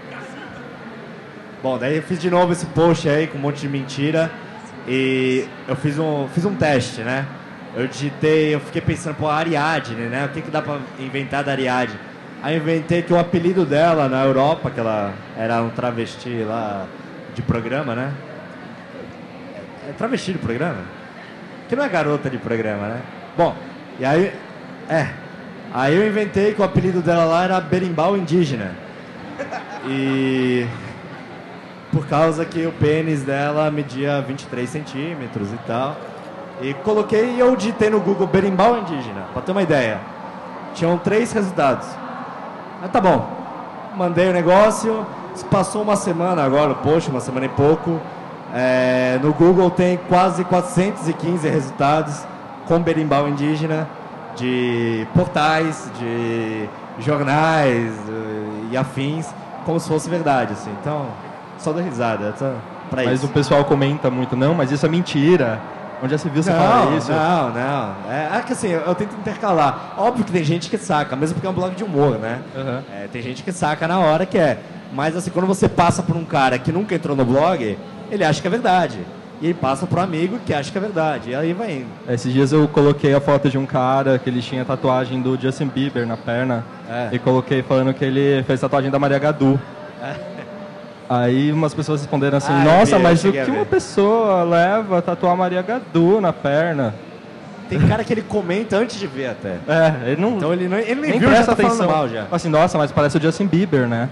Bom, daí eu fiz de novo esse post aí com um monte de mentira e eu fiz um, fiz um teste, né? Eu digitei, eu fiquei pensando, pô, a Ariadne, né? O que, que dá pra inventar da Ariadne? Aí eu inventei que o apelido dela na Europa, que ela era um travesti lá de programa, né? É travesti de programa? Que não é garota de programa, né? Bom, e aí... É. Aí eu inventei que o apelido dela lá era berimbau indígena. E... por causa que o pênis dela media vinte e três centímetros e tal. E coloquei e eu digitei no Google berimbau indígena, pra ter uma ideia. Tinham três resultados. Mas tá bom. Mandei o negócio, passou uma semana agora, o post, uma semana e pouco. É, no Google tem quase quatrocentos e quinze resultados com berimbau indígena, de portais, de jornais e afins, como se fosse verdade, assim. Então, só dou risada, só pra Mas isso. o pessoal comenta muito, não, mas isso é mentira. Onde já se viu você não, falar isso? Não, não. É, é que assim, eu, eu tento intercalar. Óbvio que tem gente que saca, mesmo porque é um blog de humor, né? Uhum. É, tem gente que saca na hora que é. Mas assim, quando você passa por um cara que nunca entrou no blog, ele acha que é verdade. E ele passa pro amigo que acha que é verdade. E aí vai indo. Esses dias eu coloquei a foto de um cara que ele tinha tatuagem do Justin Bieber na perna. É. E coloquei falando que ele fez tatuagem da Maria Gadu. É. Aí umas pessoas responderam assim, Ah, eu nossa, vi, eu mas o cheguei a que ver. uma pessoa leva a tatuar Maria Gadu na perna? Tem cara que ele comenta antes de ver até. É, ele não, Então ele, não, ele nem, nem viu, já presta tá falando atenção. mal já. Assim, nossa, mas parece o Justin Bieber, né?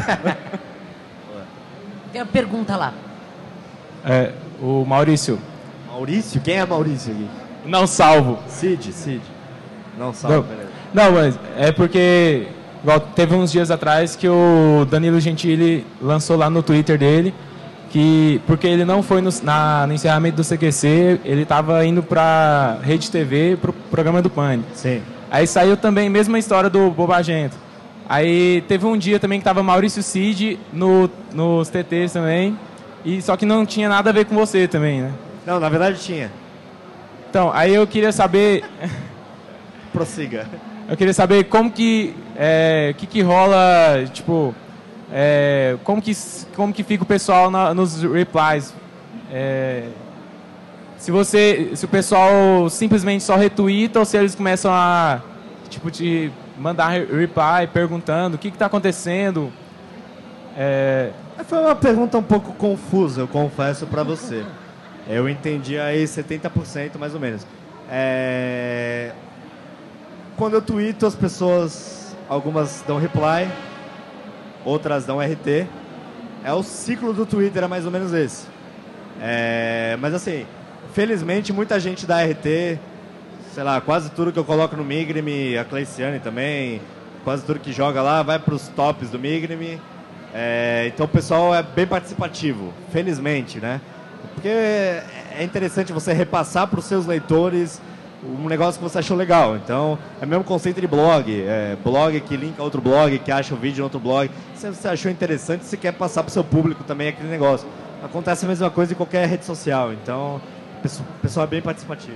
Tem uma pergunta lá. É, o Maurício. Maurício? Quem é Maurício aqui? Não salvo. Cid, Cid. Não salvo, Não, beleza. não, mas é porque igual, teve uns dias atrás que o Danilo Gentili lançou lá no Twitter dele que, porque ele não foi no, na, no encerramento do C Q C, ele estava indo para Rede T V, pro programa do Pânico. Sim. Aí saiu também a mesma história do Bobagento. Aí teve um dia também que tava Maurício Cid no, nos T Ts também, e só que não tinha nada a ver com você também, né? Não, na verdade tinha. Então, aí eu queria saber... Prossiga. Eu queria saber como que... É, que que rola, tipo... É, como, que, como que fica o pessoal na, nos replies? É, se você... Se o pessoal simplesmente só retweeta ou se eles começam a... Tipo, te mandar reply perguntando o que que tá acontecendo... É... Foi uma pergunta um pouco confusa, eu confesso pra você. Eu entendi aí setenta por cento mais ou menos. É... Quando eu tweeto, as pessoas, algumas dão reply, outras dão R T. É o ciclo do Twitter, é mais ou menos esse. É... Mas assim, felizmente muita gente dá R T, sei lá, quase tudo que eu coloco no Migrime, a Cleiciane também, quase tudo que joga lá vai pros tops do Migrime. É, então o pessoal é bem participativo, felizmente, né? Porque é interessante você repassar para os seus leitores um negócio que você achou legal. Então, é o mesmo conceito de blog. É, blog que linka outro blog, que acha o vídeo em outro blog. Se você achou interessante, você quer passar para o seu público também aquele negócio. Acontece a mesma coisa em qualquer rede social. Então, o pessoal é bem participativo.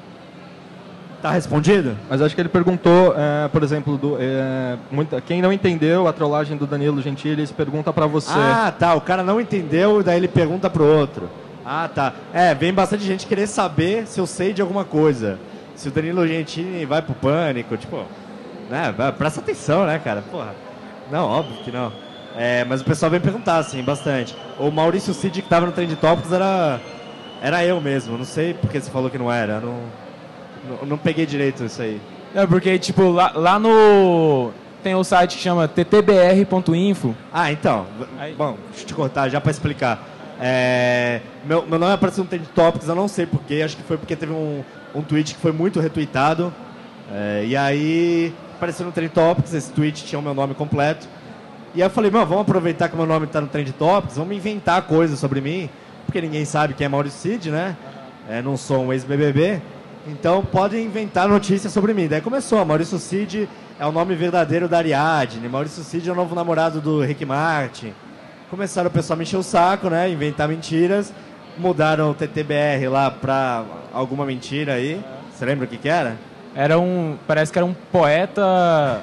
Tá respondido? Mas acho que ele perguntou, é, por exemplo, do, é, muita, quem não entendeu a trollagem do Danilo Gentili, ele pergunta pra você. Ah, tá. O cara não entendeu e daí ele pergunta pro outro. Ah, tá. É, vem bastante gente querer saber se eu sei de alguma coisa. Se o Danilo Gentili vai pro pânico, tipo... Né, presta atenção, né, cara? Porra. Não, óbvio que não. É, mas o pessoal vem perguntar, assim, bastante. O Maurício Cid, que tava no Trend Topics, era, era eu mesmo. Não sei porque você falou que não era. Não... Não, não peguei direito isso aí. É, porque, tipo, lá, lá no... Tem o site que chama t t b r ponto info. Ah, então. Aí. Bom, deixa eu te cortar já pra explicar. É, meu, meu nome apareceu no Trend Topics, eu não sei porquê. Acho que foi porque teve um, um tweet que foi muito retweetado. É, e aí, apareceu no Trend Topics, esse tweet tinha o meu nome completo. E aí eu falei, mano, vamos aproveitar que meu nome tá no Trend Topics, vamos inventar coisas sobre mim. Porque ninguém sabe quem é Maurício Cid, né? É, não sou um ex-B B B. Então podem inventar notícias sobre mim. Daí começou, Maurício Cid é o nome verdadeiro da Ariadne, Maurício Cid é o novo namorado do Rick Martin. Começaram o pessoal a me encher o saco, né? Inventar mentiras. Mudaram o T T B R lá pra alguma mentira aí. Você lembra o que que era? Era um... Parece que era um poeta...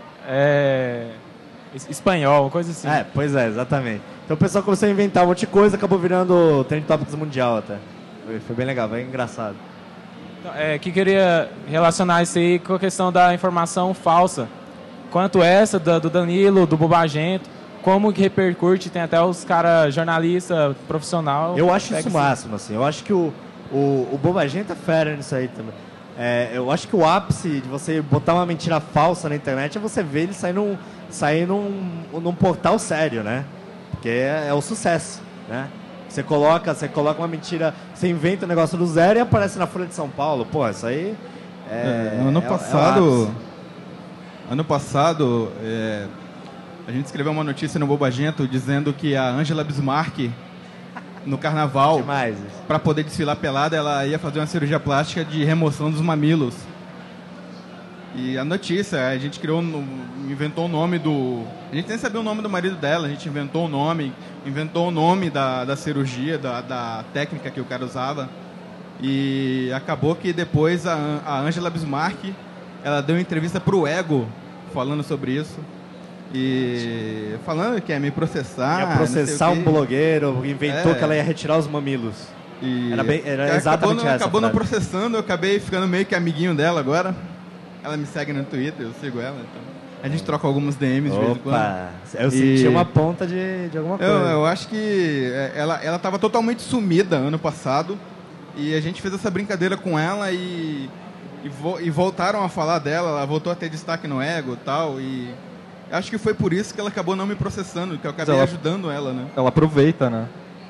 É, espanhol, uma coisa assim. É, pois é, exatamente. Então o pessoal começou a inventar um monte de coisa, acabou virando Trend Topics mundial até. Foi, foi bem legal, bem engraçado. É, que queria relacionar isso aí com a questão da informação falsa. Quanto essa do, do Danilo, do Bobagento, como que repercute, tem até os caras jornalistas profissional. Eu acho isso o máximo, assim. Eu acho que o, o, o Bobagento é fera nisso aí também. É, eu acho que o ápice de você botar uma mentira falsa na internet é você ver ele sair num, sair num, num portal sério, né? Porque é, é o sucesso, né? Você coloca, você coloca uma mentira, você inventa um negócio do zero e aparece na Folha de São Paulo. Pô, isso aí é... é ano é, passado, é ano passado, é, a gente escreveu uma notícia no Bobagento dizendo que a Angela Bismarck, no carnaval, para poder desfilar pelada, ela ia fazer uma cirurgia plástica de remoção dos mamilos. E a notícia, a gente criou, inventou o nome do... A gente nem sabia o nome do marido dela, a gente inventou o nome, inventou o nome da, da cirurgia, da, da técnica que o cara usava. E acabou que depois a, a Angela Bismarck, ela deu uma entrevista pro Ego, falando sobre isso. E falando que ia me processar. Ia processar um blogueiro, inventou é. que ela ia retirar os mamilos. E era bem, era exatamente acabou, essa. Acabou não processando, eu acabei ficando meio que amiguinho dela agora. Ela me segue no Twitter, eu sigo ela, então a gente troca alguns D Ms de vez em quando. Eu e... senti uma ponta de, de alguma coisa. Eu, eu acho que ela ela estava totalmente sumida ano passado e a gente fez essa brincadeira com ela e, e, vo, e voltaram a falar dela, ela voltou a ter destaque no Ego e tal, e acho que foi por isso que ela acabou não me processando, que eu acabei ela, ajudando ela, né? Ela aproveita, né?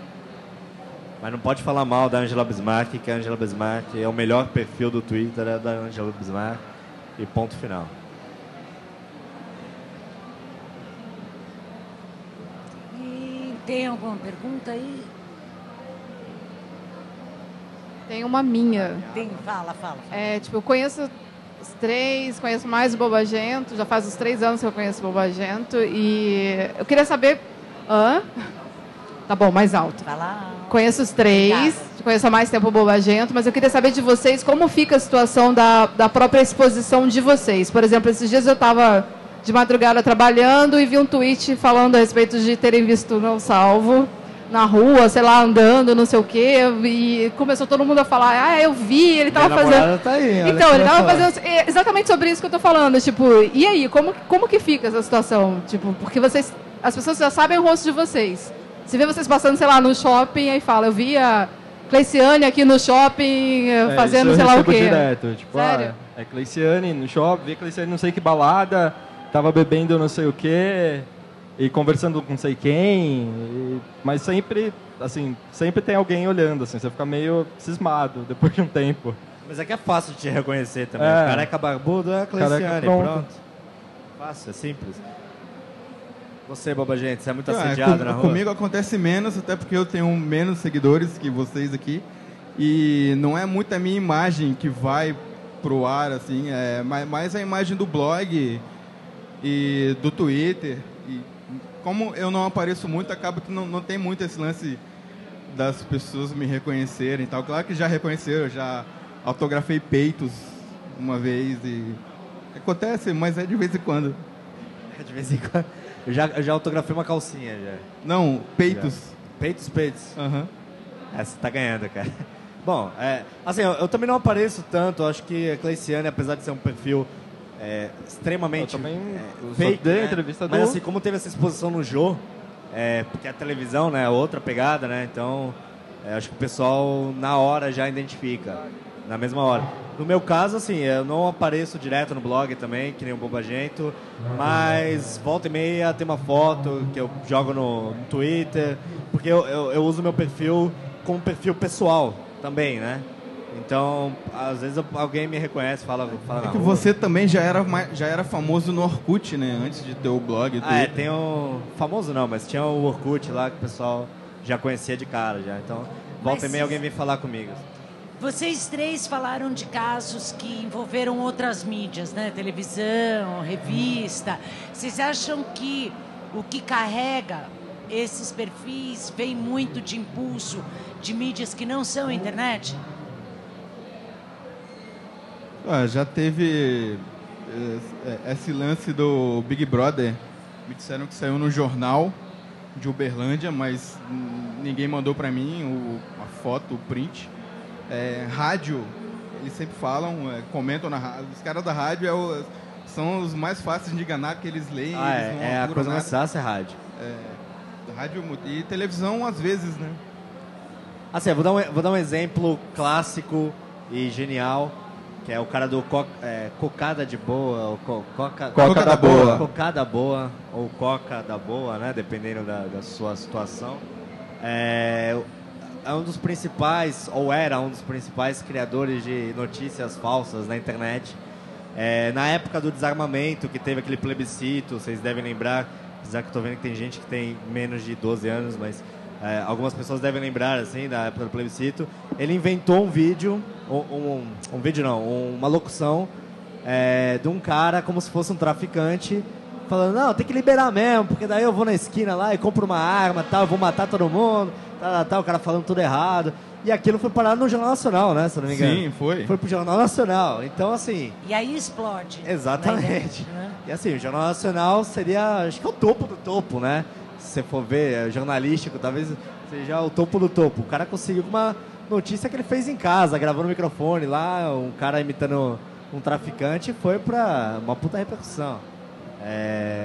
Mas não pode falar mal da Angela Bismarck, que a Angela Bismarck é o melhor perfil do Twitter, é da Angela Bismarck. E ponto final. E tem alguma pergunta aí? Tem uma minha. Tem, fala, fala. É, tipo, eu conheço os três, conheço mais o Bobagento, já faz uns três anos que eu conheço o Bobagento, e eu queria saber... Hã? Tá bom, mais alto. Vai lá. Conheço os três, Obrigada. conheço há mais tempo o Bobagento, mas eu queria saber de vocês como fica a situação da, da própria exposição de vocês. Por exemplo, esses dias eu estava de madrugada trabalhando e vi um tweet falando a respeito de terem visto o Não Salvo na rua, sei lá, andando, não sei o quê, e começou todo mundo a falar, ah, eu vi, ele estava fazendo... Tá aí, olha então, que ele estava legal. fazendo é exatamente sobre isso que eu estou falando, tipo, e aí, como, como que fica essa situação? Tipo, porque vocês, as pessoas já sabem o rosto de vocês. Se vê vocês passando, sei lá, no shopping, aí fala, eu vi a Cleiciane aqui no shopping É, fazendo isso sei eu lá o recebo quê. direto, tipo, Sério? ah, é Cleiciane no shopping, vi Cleiciane não sei que balada, tava bebendo não sei o quê, e conversando com não sei quem, e- mas sempre, assim, sempre tem alguém olhando, assim, você fica meio cismado depois de um tempo. Mas é que é fácil de te reconhecer também. É. O careca barbudo é a Cleiciane, Careca, pronto. pronto. Fácil, é simples. Você, Bobagento, você é muito Ah, assediado com- na rua? Comigo acontece menos, até porque eu tenho menos seguidores que vocês aqui. E não é muito a minha imagem que vai pro ar, assim, é mais, mais a imagem do blog e do Twitter. E como eu não apareço muito, acaba que não, não tem muito esse lance das pessoas me reconhecerem e tal. Claro que já reconheceram, eu já autografei peitos uma vez e acontece, mas é de vez em quando. É de vez em quando. Eu já, eu já autografei uma calcinha, já. Não, peitos. Já. Peitos, peitos. Aham. É, você tá ganhando, cara. Bom, é, assim, eu, eu também não apareço tanto. Eu acho que a Cleiciane, apesar de ser um perfil é, extremamente Eu também- é, eu só fake, dei a né? entrevista Mas do- assim, como teve essa exposição no Jô, é, porque a televisão, né, é outra pegada, né? Então, é, acho que o pessoal na hora já identifica, na mesma hora. No meu caso, assim, eu não apareço direto no blog também, que nem o Bobagento, mas volta e meia tem uma foto que eu jogo no, no Twitter, porque eu, eu, eu uso meu perfil como perfil pessoal também, né? Então, às vezes eu- alguém me reconhece, fala, fala É na que rua. você também já era, mais- já era famoso no Orkut, né? Antes de ter o blog. e Ah, é, tudo. tem o... Famoso não, mas tinha o Orkut lá que o pessoal já conhecia de cara já. Então, volta Mas- e meia alguém vem falar comigo. Vocês três falaram de casos que envolveram outras mídias, né? Televisão, revista. Vocês acham que o que carrega esses perfis vem muito de impulso de mídias que não são internet? Ah, já teve eh, esse lance do Big Brother. Me disseram que saiu no jornal de Uberlândia, mas hum, ninguém mandou pra mim o, a foto, o print. É, rádio, eles sempre falam, é, comentam na rádio. Os caras da rádio é o- são os mais fáceis de enganar, porque eles leem, Ah, eles não é, é a apuram coisa mais nada. fácil é rádio. É, rádio e televisão às vezes, né? Assim, eu vou dar um, vou dar um exemplo clássico e genial, que é o cara do co, é, Cocada de Boa, ou co, coca, Coca da Boa. Cocada Boa, ou Coca da Boa, né? Dependendo da, da sua situação. É, é um dos principais, ou era um dos principais criadores de notícias falsas na internet. É, na época do desarmamento, que teve aquele plebiscito, vocês devem lembrar, apesar que eu tô vendo que tem gente que tem menos de doze anos, mas é, algumas pessoas devem lembrar, assim, da época do plebiscito. Ele inventou um vídeo, um, um, um vídeo não, uma locução é, de um cara como se fosse um traficante, falando, não, tem que liberar mesmo, porque daí eu vou na esquina lá e compro uma arma, tal, eu vou matar todo mundo, tal, tal, tal, o cara falando tudo errado. E aquilo foi parar no Jornal Nacional, né, se eu não me engano. Sim, foi. Foi pro Jornal Nacional. Então, assim... E aí explode. Exatamente. Na internet, né? E assim, o Jornal Nacional seria, acho que é o topo do topo, né? Se você for ver, é, jornalístico, talvez seja o topo do topo. O cara conseguiu uma notícia que ele fez em casa, gravando o microfone lá, um cara imitando um traficante, foi pra uma puta repercussão. É...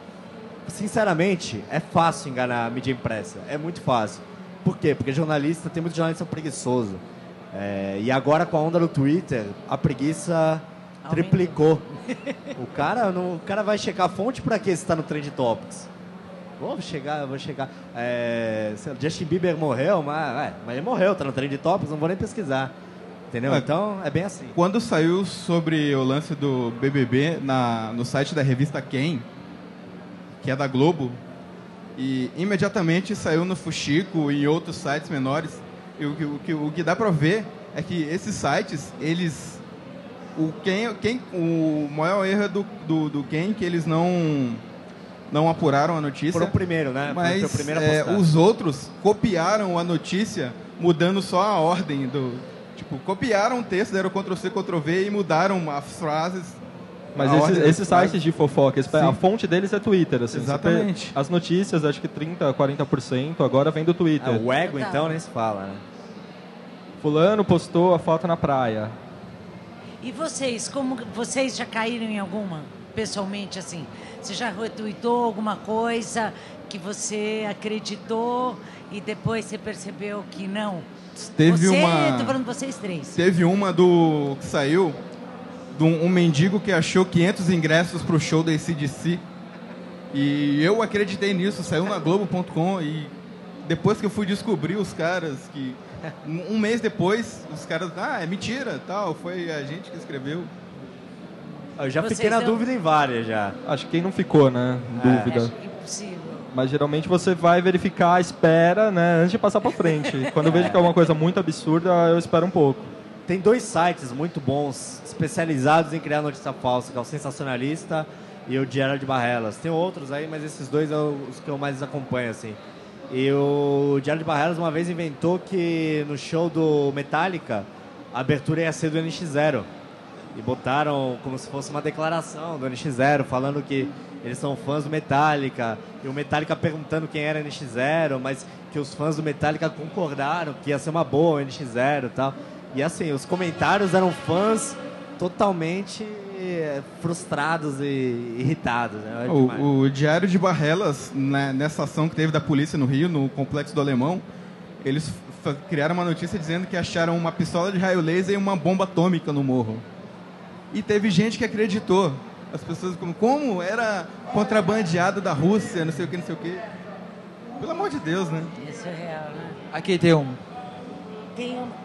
Sinceramente, é fácil enganar a mídia impressa. É muito fácil. Por quê? Porque jornalista, tem muitos jornalistas preguiçosos. É... E agora, com a onda do Twitter, a preguiça triplicou. O cara, não, o cara vai checar a fonte pra quê se tá no Trend Topics? Vou chegar, vou chegar. É, sei lá, Justin Bieber morreu, mas, é, mas ele morreu, tá no Trend Topics, não vou nem pesquisar. Entendeu? É, Então, é bem assim. Quando saiu sobre o lance do B B B na, no site da revista Quem, que é da Globo, e imediatamente saiu no Fuxico e em outros sites menores, e o, que- o, que- o que dá pra ver é que esses sites, eles... O, quem, quem, o maior erro é do, do, do Quem, que eles não... não apuraram a notícia. Foram o primeiro, né? Mas Foi o primeiro a é, postar. os outros copiaram a notícia, mudando só a ordem do... Tipo, copiaram o texto, deram control C, control V e mudaram as frases. Mas a esses, ordem das esses frases. sites de fofoca, esse- a fonte deles é Twitter. Assim, Exatamente. As notícias, acho que trinta, quarenta por cento agora vem do Twitter. Ah, o ego, então, nem se fala, né? Fulano postou a foto na praia. E vocês, como vocês já caíram em alguma, pessoalmente, assim? Você já retweetou alguma coisa que você acreditou e depois você percebeu que não? Teve você, uma... tô falando vocês três. Teve uma do que saiu de um, um mendigo que achou quinhentos ingressos pro show da A C D C. E eu acreditei nisso, saiu na Globo ponto com e depois que eu fui descobrir os caras que um um mês depois os caras, ah, é mentira, tal, foi a gente que escreveu. Eu já Vocês fiquei na não- dúvida em várias já. Acho que quem não ficou, né? Em É. dúvida. Acho impossível. Mas geralmente você vai verificar, espera, né? Antes de passar pra frente. Quando eu vejo que é uma coisa muito absurda, eu espero um pouco. Tem dois sites muito bons, especializados em criar notícia falsa, que é o Sensacionalista e o Diário de Barrelas. Tem outros aí, mas esses dois são os que eu mais acompanho, assim. E o Diário de Barrelas uma vez inventou que no show do Metallica, a abertura ia ser do N X Zero. E botaram como se fosse uma declaração do N X Zero, falando que eles são fãs do Metallica. E o Metallica perguntando quem era N X Zero, mas que os fãs do Metallica concordaram que ia ser uma boa o N X Zero e tal. E assim, os comentários eram fãs totalmente eh, frustrados e irritados. Né? É demais. O, o Diário de Barrelas, né, nessa ação que teve da polícia no Rio, no Complexo do Alemão, eles fa- criaram uma notícia dizendo que acharam uma pistola de raio laser e uma bomba atômica no morro. E teve gente que acreditou. As pessoas como, como era contrabandeado da Rússia, não sei o que, não sei o que. Pelo amor de Deus, né? Isso é real, né? Aqui tem um. Tem um...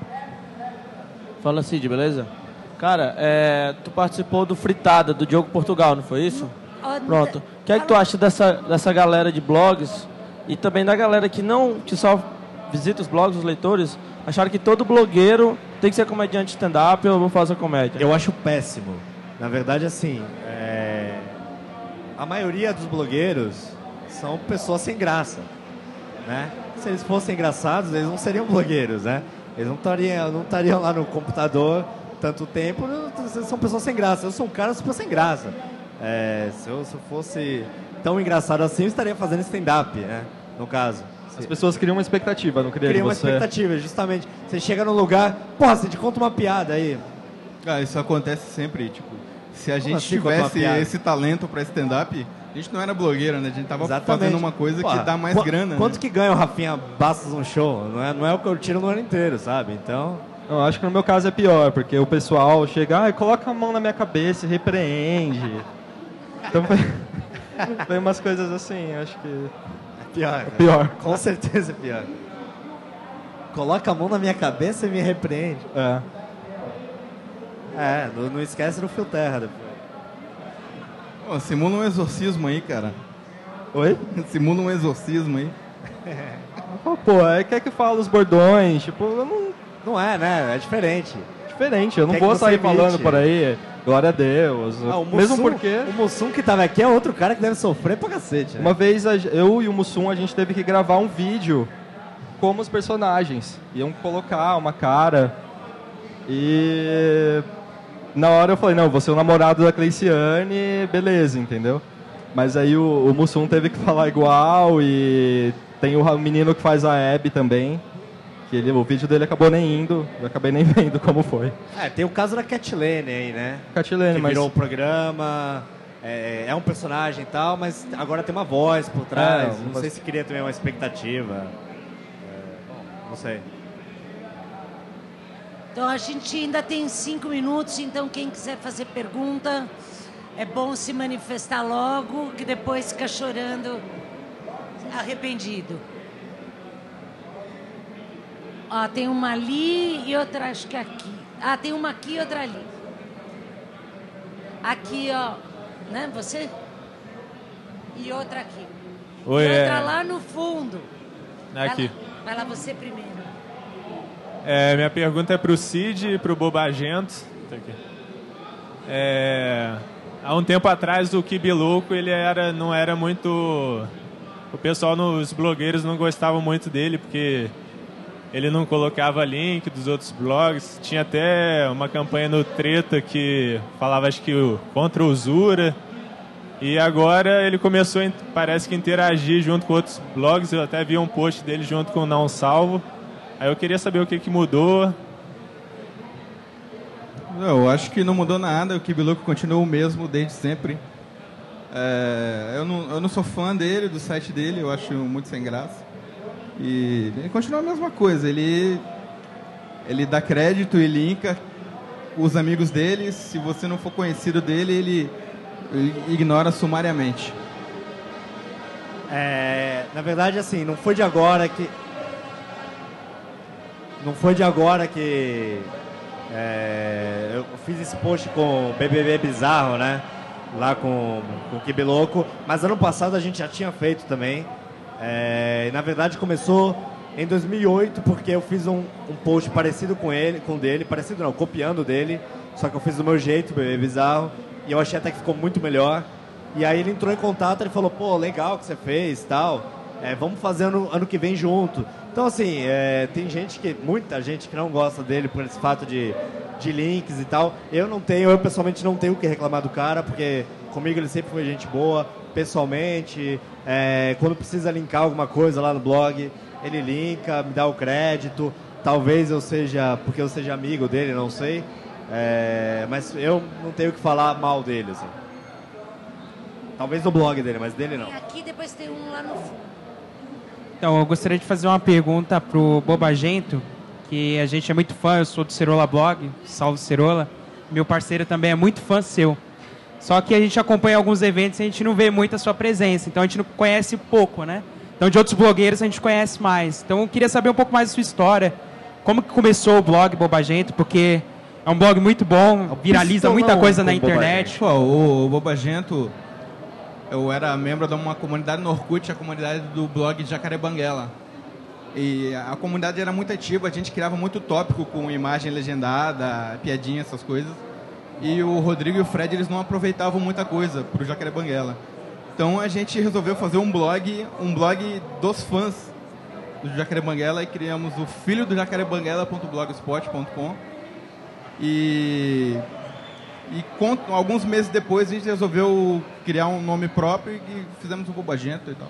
Fala, Cid, beleza? Cara, é, tu participou do Fritada, do Diogo Portugal, não foi isso? Ó, Pronto. O que é que tu acha dessa, dessa galera de blogs e também da galera que não, que só visita os blogs, os leitores, acharam que todo blogueiro tem que ser comediante de stand-up ou fazer comédia? Eu acho péssimo. Na verdade, assim, é... a maioria dos blogueiros são pessoas sem graça, né? Se eles fossem engraçados, eles não seriam blogueiros, né? Eles não estariam não estariam lá no computador tanto tempo, não, são pessoas sem graça. Eu sou um cara super sem graça. É, se, eu, se eu fosse tão engraçado assim, eu estaria fazendo stand-up, né? No caso. As pessoas criam uma expectativa, não criam Cria de uma você. expectativa, justamente. Você chega num lugar, porra, você te conta uma piada aí. Ah, isso acontece sempre, tipo, se a Como gente assim, conta uma tivesse piada? esse talento pra stand-up, a gente não era blogueiro, né? A gente tava Exatamente. fazendo uma coisa Porra, que dá mais qu- grana. Quanto né? que ganha o Rafinha Bastos num show? Não é, não é o que eu tiro no ano inteiro, sabe? Então... Eu acho que no meu caso é pior, porque o pessoal chega, ah, coloca a mão na minha cabeça e repreende. Então tem umas coisas assim, acho que... É pior. É pior. Com certeza é pior. Coloca a mão na minha cabeça e me repreende. É. É, não, não esquece do fio terra depois. Pô, simula um exorcismo aí, cara. Oi? Simula um exorcismo aí. Pô, pô, é quer que fala os bordões, tipo, eu não... Não é, né? É diferente. Diferente, eu não Quer vou que você sair imite. falando por aí, glória a Deus. Ah, o Mesmo Mussum- porque... O Mussum que tava aqui é outro cara que deve sofrer pra cacete, né? Uma vez a- eu e o Mussum, a gente teve que gravar um vídeo como os personagens. Iam colocar uma cara. E na hora eu falei, não, vou ser o namorado da Cleiciane, beleza, entendeu? Mas aí o, o Mussum teve que falar igual e tem o ra- menino que faz a Abby também. Que ele, o vídeo dele acabou nem indo, eu acabei nem vendo como foi. É, tem o caso da Catlane aí, né? Catlane, que mas- virou o programa, é, é um personagem e tal, mas agora tem uma voz por trás. É, não mas- sei se cria também uma expectativa. É, bom, não sei. Então a gente ainda tem cinco minutos, então quem quiser fazer pergunta, é bom se manifestar logo, que depois fica chorando arrependido. Ó, tem uma ali e outra acho que aqui. Ah, tem uma aqui e outra ali. Aqui, ó, né, você? E outra aqui. Oi, e outra é- lá no fundo. Vai Aqui. lá, vai lá você primeiro. É, minha pergunta é pro Cid e pro Bobagento. Tá aqui. É, há um tempo atrás o Kibiluco, ele era, não era muito... O pessoal, nos blogueiros, não gostava muito dele, porque ele não colocava link dos outros blogs. Tinha até uma campanha no Treta que falava, acho que, o- contra a usura. E agora ele começou, a, parece que, interagir junto com outros blogs. Eu até vi um post dele junto com o Não Salvo. Aí eu queria saber o que, que mudou. Eu acho que não mudou nada, o Kibiluco continua o mesmo desde sempre. É, eu, não, eu não sou fã dele, do site dele, eu acho muito sem graça. E ele continua a mesma coisa, ele, ele dá crédito e linka os amigos dele, se você não for conhecido dele, ele, ele ignora sumariamente. É, na verdade, assim, não foi de agora que... Não foi de agora que... é, eu fiz esse post com o B B B Bizarro, né? Lá com, com o Kibiloco. Mas ano passado a gente já tinha feito também. É, e na verdade começou em dois mil e oito, porque eu fiz um, um post parecido com ele, com o dele. Parecido não, copiando dele. Só que eu fiz do meu jeito, B B B Bizarro. E eu achei até que ficou muito melhor. E aí ele entrou em contato e falou, pô, legal que você fez e tal. É, vamos fazer ano, ano que vem junto. Então, assim, é, tem gente que, muita gente que não gosta dele por esse fato de, de links e tal. Eu não tenho, eu pessoalmente não tenho o que reclamar do cara, porque comigo ele sempre foi gente boa, pessoalmente. É, quando precisa linkar alguma coisa lá no blog, ele linka, me dá o crédito. Talvez eu seja, porque eu seja amigo dele, não sei. É, mas eu não tenho o que falar mal dele, assim. Talvez do blog dele, mas dele não. Aqui depois tem um lá no fundo. Então, eu gostaria de fazer uma pergunta pro Bobagento, que a gente é muito fã, eu sou do Cerola Blog, salve Cerola. Meu parceiro também é muito fã seu. Só que a gente acompanha alguns eventos e a gente não vê muito a sua presença, então a gente não conhece pouco, né? Então, de outros blogueiros a gente conhece mais. Então, eu queria saber um pouco mais da sua história. Como que começou o blog Bobagento? Porque é um blog muito bom, viraliza muita coisa na internet. Pô, o, o Bobagento, eu era membro de uma comunidade no Orkut, a comunidade do blog Jacaré Banguela. E a comunidade era muito ativa, a gente criava muito tópico com imagem legendada, piadinha, essas coisas. E o Rodrigo e o Fred, eles não aproveitavam muita coisa pro Jacaré Banguela. Então a gente resolveu fazer um blog, um blog dos fãs do Jacaré Banguela e criamos o filho do jacaré banguela ponto blogspot ponto com. E E com, alguns meses depois a gente resolveu criar um nome próprio e fizemos o Bobagento e tal.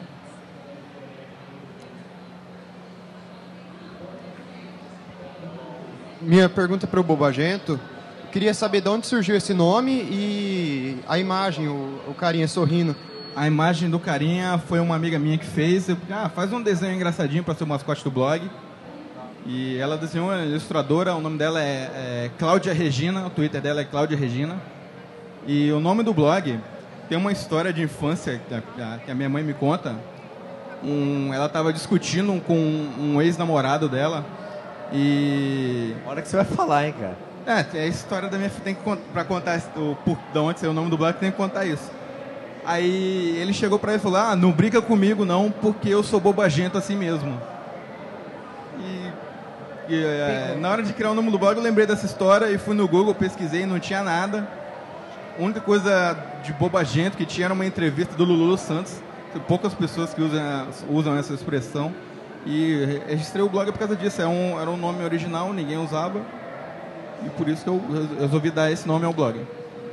Minha pergunta para o Bobagento, eu queria saber de onde surgiu esse nome e a imagem, o, o carinha sorrindo. A imagem do carinha foi uma amiga minha que fez. Eu, ah, faz um desenho engraçadinho para ser o mascote do blog. E ela desenhou, uma ilustradora, o nome dela é, é Cláudia Regina, o Twitter dela é Cláudia Regina. E o nome do blog tem uma história de infância que a, que a minha mãe me conta. Um, ela estava discutindo com um, um ex-namorado dela e... Hora que você vai falar, hein, cara? É, é a história da minha filha, tem que para contar o, por, de onde saiu o nome do blog, tem que contar isso. Aí ele chegou para ele e falou, ah, não briga comigo não, porque eu sou bobagento assim mesmo. E, e é, na hora de criar o nome do blog eu lembrei dessa história e fui no Google, pesquisei, não tinha nada. A única coisa de bobagento que tinha era uma entrevista do Lulu Santos. Tem poucas pessoas que usam, usam essa expressão. E registrei o blog por causa disso. Era um, era um nome original, ninguém usava. E por isso que eu resolvi dar esse nome ao blog.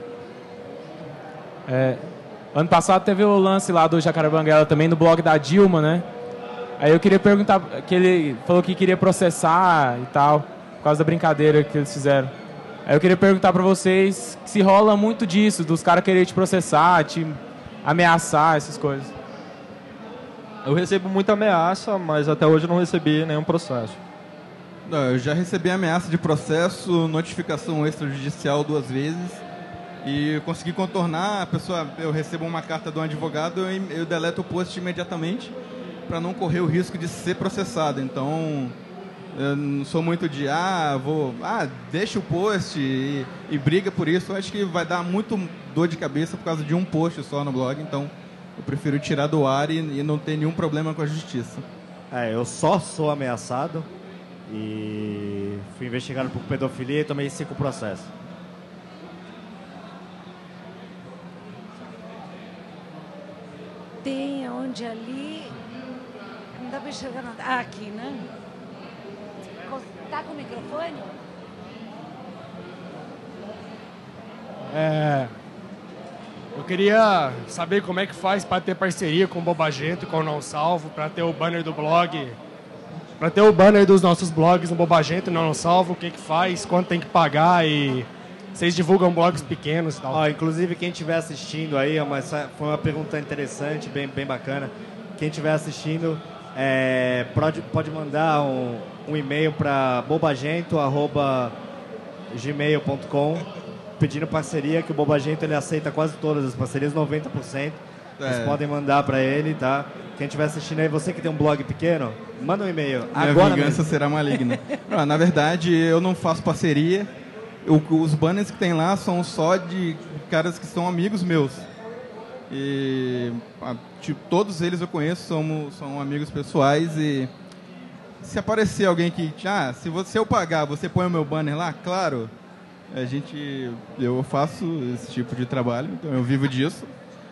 É, ano passado teve o lance lá do Jacaré Banguela também, no blog da Dilma, né? Aí eu queria perguntar, que ele falou que queria processar e tal, por causa da brincadeira que eles fizeram. Aí eu queria perguntar pra vocês se rola muito disso, dos caras quererem te processar, te ameaçar, essas coisas. Eu recebo muita ameaça, mas até hoje eu não recebi nenhum processo. Não, eu já recebi ameaça de processo, notificação extrajudicial duas vezes e eu consegui contornar. A pessoa, eu recebo uma carta de um advogado, eu, eu deleto o post imediatamente para não correr o risco de ser processado. Então, eu não sou muito de, ah, vou, ah, deixa o post e, e briga por isso. Eu acho que vai dar muito dor de cabeça por causa de um post só no blog, então eu prefiro tirar do ar e, e não ter nenhum problema com a justiça. É, eu só sou ameaçado e fui investigado por pedofilia e tomei cinco processos. onde ali... Não dá para enxergar nada. Ah, aqui, né? Tá com o microfone? É, eu queria saber como é que faz para ter parceria com o Bobagento e com o Não Salvo, para ter o banner do blog, para ter o banner dos nossos blogs no Bobagento e no Não Salvo, o que que faz, quanto tem que pagar e vocês divulgam blogs pequenos e tal. Ó, inclusive, quem estiver assistindo aí, é uma- foi uma pergunta interessante, bem, bem bacana. Quem estiver assistindo, é, pode, pode mandar um, um e-mail para bobagento arroba gmail ponto com pedindo parceria, que o Bobagento ele aceita quase todas as parcerias, noventa por cento. Vocês É. podem mandar para ele, tá? Quem estiver assistindo aí, você que tem um blog pequeno, manda um e-mail. Minha Agora vingança mesmo. será maligna. Ah, na verdade, eu não faço parceria. Eu- os banners que tem lá são só de caras que são amigos meus. E ah, tipo, todos eles eu conheço, somos, são amigos pessoais. E se aparecer alguém que, ah, se você eu pagar, você põe o meu banner lá, claro. A gente, eu faço esse tipo de trabalho, então eu vivo disso.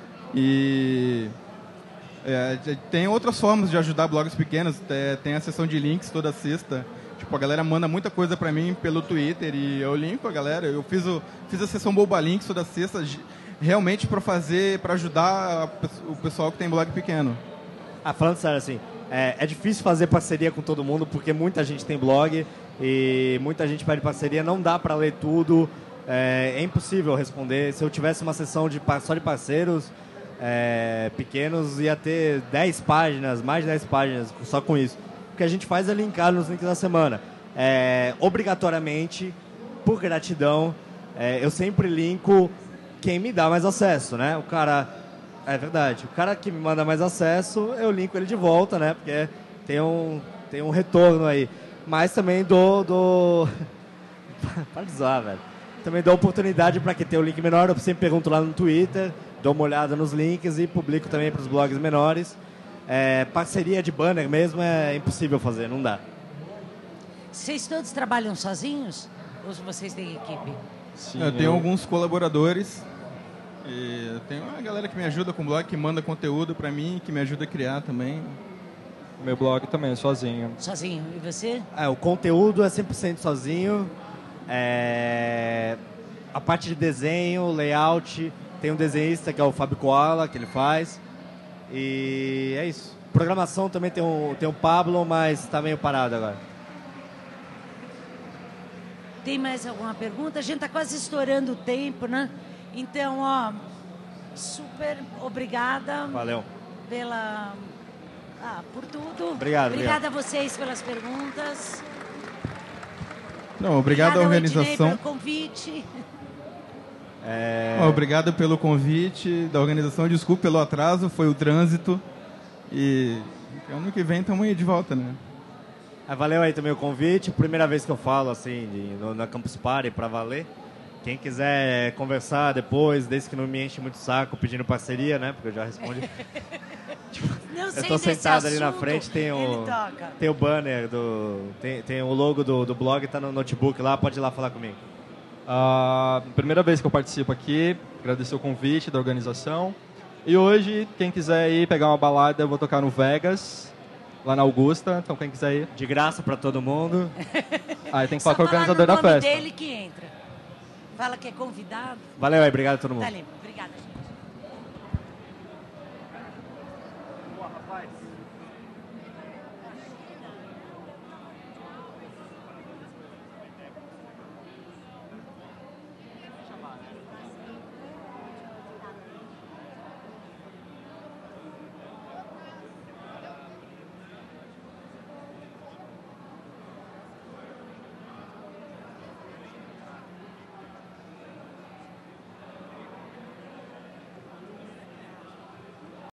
E é, tem outras formas de ajudar blogs pequenos. É, tem a sessão de links toda sexta. Tipo, a galera manda muita coisa pra mim pelo Twitter e eu linko a galera. Eu fiz, o, fiz a sessão Boba Links toda sexta, gi- realmente pra fazer, para ajudar a pe- o pessoal que tem blog pequeno. Ah, falando sério, assim, é, é difícil fazer parceria com todo mundo, porque muita gente tem blog e muita gente pede parceria, não dá para ler tudo, é, é impossível responder. Se eu tivesse uma sessão de, par- só de parceiros é, pequenos, ia ter dez páginas, mais de dez páginas só com isso. O que a gente faz é linkar nos links da semana. É, obrigatoriamente, por gratidão, é, eu sempre linko quem me dá mais acesso, né? O cara... É verdade. O cara que me manda mais acesso, eu linko ele de volta, né? Porque tem um, tem um retorno aí. Mas também dou... dou... Para de zoar, velho. Também dou oportunidade para quem tem o link menor. Eu sempre pergunto lá no Twitter, dou uma olhada nos links e publico também para os blogs menores. É, parceria de banner mesmo é impossível fazer, não dá. Vocês todos trabalham sozinhos? Ou vocês têm equipe? eu tenho alguns colaboradores. E eu tenho uma galera que me ajuda com o blog, que manda conteúdo pra mim, que me ajuda a criar também. Meu blog também, sozinho. Sozinho. E você? É, o conteúdo é cem por cento sozinho. É, a parte de desenho, layout, tem um desenhista que é o Fábio Koala, que ele faz. E é isso. Programação também tem o, tem o Pablo, mas está meio parado agora. Tem mais alguma pergunta? A gente está quase estourando o tempo, né? Então, ó, super obrigada. Valeu. Pela... Ah, por tudo. Obrigado, Obrigada a vocês pelas perguntas. Não, obrigado à Obrigada, Ednei, organização. pelo convite. É... Obrigado pelo convite da organização. Desculpe pelo atraso, foi o trânsito. E ano que vem estamos aí de volta, né? Ah, valeu aí também o convite. Primeira vez que eu falo assim de, no, na Campus Party para valer. Quem quiser conversar depois, desde que não me enche muito o saco pedindo parceria, né? Porque eu já respondi. Não Eu sei estou desse sentado ali na assunto, frente, tem o, ele toca. tem o banner, do, tem, tem o logo do, do blog, tá no notebook lá, pode ir lá falar comigo. A primeira vez que eu participo aqui, agradecer o convite da organização. E hoje, quem quiser ir pegar uma balada, eu vou tocar no Vegas, lá na Augusta. Então, quem quiser ir. De graça para todo mundo. Aí tem que Só falar com o falar organizador no da nome festa. dele que entra. Fala que é convidado. Valeu aí, obrigado a todo mundo. Tá limpo. Obrigada.